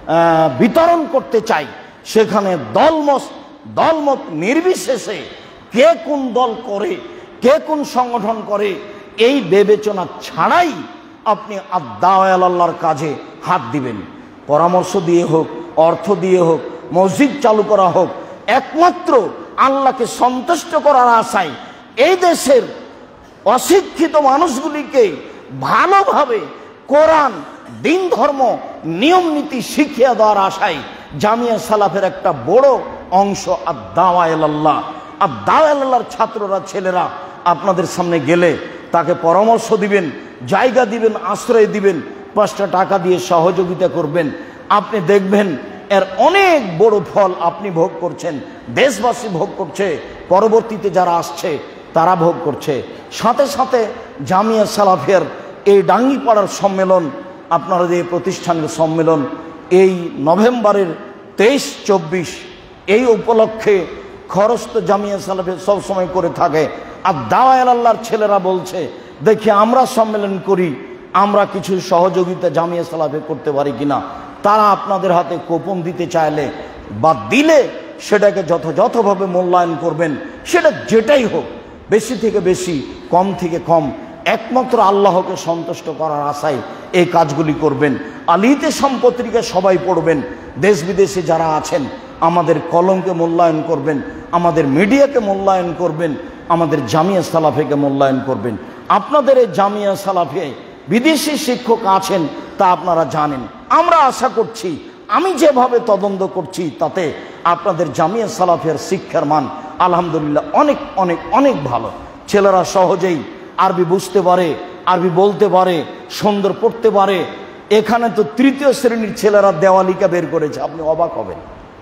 বিতরণ করতে চায়। সেখানে দলমত দলমত নির্বিশেষে কে কোন দল করে, কে কোন সংগঠন করে, এই বিবেচনা ছাড়াই আপনি আদ-দাওয়া ইলাল্লাহর কাজে হাত দিবেন। পরামর্শ দিয়ে হোক, অর্থ দিয়ে হোক, মসজিদ চালু করা হোক, একমাত্র আল্লাহকে সন্তুষ্ট করার আশায় এই দেশের অশিক্ষিত মানুষগুলিকে ভালোভাবে কোরআন, দিন, ধর্ম, নিয়ম নীতি শিখিয়ে দেওয়ার আশায় জামিয়া সালাফের একটা বড় অংশ আদ-দাওয়া ইলাল্লাহ। আদ-দাওয়া ইলাল্লাহর ছাত্ররা, ছেলেরা আপনাদের সামনে গেলে তাকে পরামর্শ দিবেন, জায়গা দিবেন, আশ্রয় দিবেন, পাঁচটা টাকা দিয়ে সহযোগিতা করবেন। আপনি দেখবেন এর অনেক বড় ফল আপনি ভোগ করছেন, দেশবাসী ভোগ করছে, পরবর্তীতে যারা আসছে তারা ভোগ করছে। সাথে সাথে জামিয়া সালাফিয়ার এই ডাঙ্গিপাড়ার সম্মেলন, আপনারা যে প্রতিষ্ঠানের সম্মেলন, এই নভেম্বরের তেইশ চব্বিশ এই উপলক্ষে খরচ তো জামিয়া সালাফিয়া সবসময় করে থাকে। আর দাওয়া ইলাল্লাহর ছেলেরা বলছে, দেখি আমরা সম্মেলন করি, আমরা কিছু সহযোগিতা জামিয়া সালাফিয়া করতে পারি কিনা। তারা আপনাদের হাতে কুপন দিতে চাইলে বা দিলে সেটাকে যথাযথভাবে মূল্যায়ন করবেন, সেটা যেটাই হোক, বেশি থেকে বেশি, কম থেকে কম, একমাত্র আল্লাহকে সন্তুষ্ট করার আশায় এই কাজগুলি করবেন। আলিতে সম্পত্তিকে সবাই পড়বেন, দেশ বিদেশে যারা আছেন আমাদের কলমকে মূল্যায়ন করবেন, আমাদের মিডিয়াকে মূল্যায়ন করবেন, আমাদের জামিয়া সালাফিকে মূল্যায়ন করবেন। আপনাদের এই জামিয়া সালাফি বিদেশি শিক্ষক আছেন তা আপনারা জানেন। আমরা আশা করছি, আমি যেভাবে তদন্ত করছি তাতে আপনাদের জামিয়া সালাফিয়ার শিক্ষার মান আলহামদুলিল্লাহ অনেক অনেক অনেক ভালো। ছেলেরা সহজেই আরবি বুঝতে পারে, আরবি বলতে পারে, সুন্দর পড়তে পারে। এখানে তো তৃতীয় শ্রেণীর ছেলেরা দেওয়ালিকা বের করেছে, আপনি অবাক হবেন।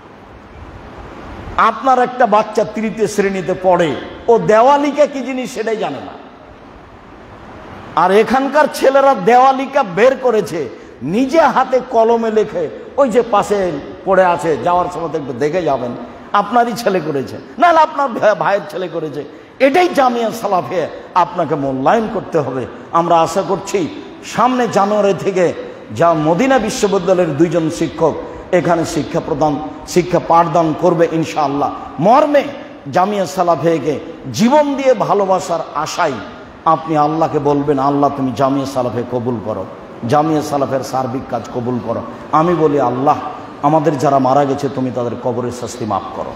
আপনার একটা বাচ্চা তৃতীয় শ্রেণীতে পড়ে, ও দেওয়ালিকা কি জিনিস সেটাই জানে না। আর এখানকার ছেলেরা দেওয়ালিকা বের করেছে, নিজে হাতে কলমে লেখে, ওই যে পাশে পড়ে আছে, যাওয়ার সময় একটু দেখে যাবেন, আপনারই ছেলে করেছে, নাহলে আপনার ভাইয়ের ছেলে করেছে। এটাই জামিয়া সালাফিয়া, আপনাকে মূল্যায়ন করতে হবে। আমরা আশা করছি সামনে জানুয়ারি থেকে যা মদিনা বিশ্ববিদ্যালয়ের দুইজন শিক্ষক এখানে শিক্ষা প্রদান শিক্ষা পাঠদান করবে ইনশাআল্লাহ। মর্মে জামিয়া সালাফিয়াকে জীবন দিয়ে ভালোবাসার আশায় আপনি আল্লাহকে বলবেন, আল্লাহ তুমি জামিয়া সালাফিয়া কবুল করো, জামিয়া সালাফের সার্বিক কাজ কবুল করো। আমি বলি, আল্লাহ আমাদের যারা মারা গেছে তুমি তাদের কবরের শাস্তি মাফ করো,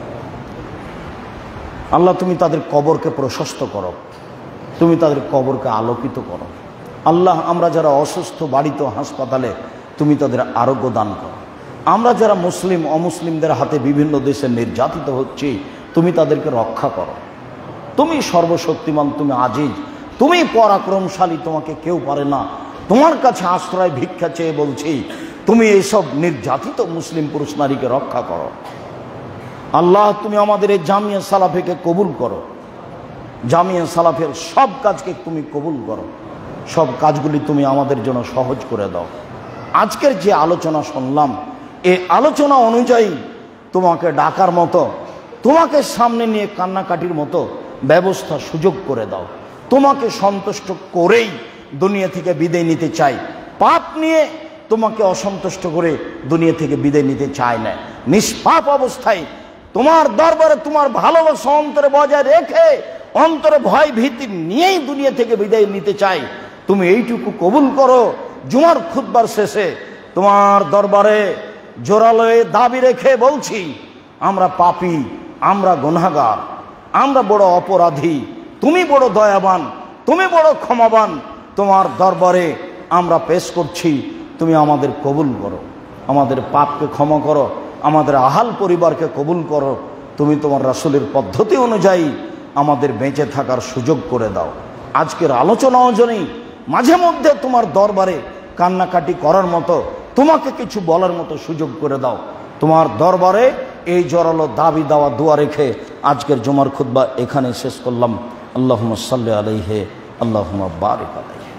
আল্লাহ তুমি তাদের কবরকে প্রশস্ত করো, তুমি তাদের কবরকে আলোকিত করো। আল্লাহ আমরা যারা অসুস্থ বাড়িতে হাসপাতালে তুমি তাদের আরোগ্য দান করো। আমরা যারা মুসলিম অমুসলিমদের হাতে বিভিন্ন দেশে নির্যাতিত হচ্ছি তুমি তাদেরকে রক্ষা করো। তুমি সর্বশক্তিমান, তুমি আজিজ, তুমি পরাক্রমশালী, তোমাকে কেউ পারে না। তোমার কাছে আশ্রয় ভিক্ষা চেয়ে বলছি, তুমি এইসব নির্যাতিত মুসলিম পুরুষ নারীকে রক্ষা করো। আল্লাহ তুমি আমাদের এই জামিয়া সালাফিকে কবুল করো, জামিয়া সালাফের সব কাজকে তুমি কবুল করো, সব কাজগুলি তুমি আমাদের জন্য সহজ করে দাও। আজকের যে আলোচনা শুনলাম এই আলোচনা অনুযায়ী তোমাকে ডাকার মতো, তোমাকে সামনে নিয়ে কান্নাকাটির মতো ব্যবস্থা সুযোগ করে দাও। তোমাকে সন্তুষ্ট করেই দুনিয়া থেকে বিদায় নিতে চাই, পাপ নিয়ে তোমাকে অসন্তুষ্ট করে দুনিয়া থেকে বিদায় নিতে চায় না। নিষ্পাপ অবস্থায় তোমার দরবারে তোমার ভালোবাসা অন্তরে বজায় রেখে অন্তরে ভয় ভীতি নিয়েই দুনিয়া থেকে বিদায় নিতে চাই। তুমি এইটুকু কবুল করো। জুমার খুতবার শেষে তোমার দরবারে জোরালো দাবি রেখে বলছি, আমরা পাপী, আমরা গুনাহগার, আমরা বড় অপরাধী, তুমি বড় দয়াবান, তুমি বড় ক্ষমাবান। তোমার দরবারে আমরা পেশ করছি, তুমি আমাদের কবুল করো, আমাদের পাপকে ক্ষমা করো, আমাদের আহাল পরিবারকে কবুল করো। তুমি তোমার রাসূলের পদ্ধতি অনুযায়ী আমাদের বেঁচে থাকার সুযোগ করে দাও। আজকের আলোচনা অনুযায়ী মাঝে মধ্যে তোমার দরবারে কান্নাকাটি করার মতো, তোমাকে কিছু বলার মতো সুযোগ করে দাও। তোমার দরবারে এই জোরালো দাবি দেওয়া দোয়া রেখে আজকের জুমার খুতবা এখানে শেষ করলাম। আল্লাহুম্মা সাল্লি আলাইহি, আল্লাহুম্মা বারিক আলাইহি।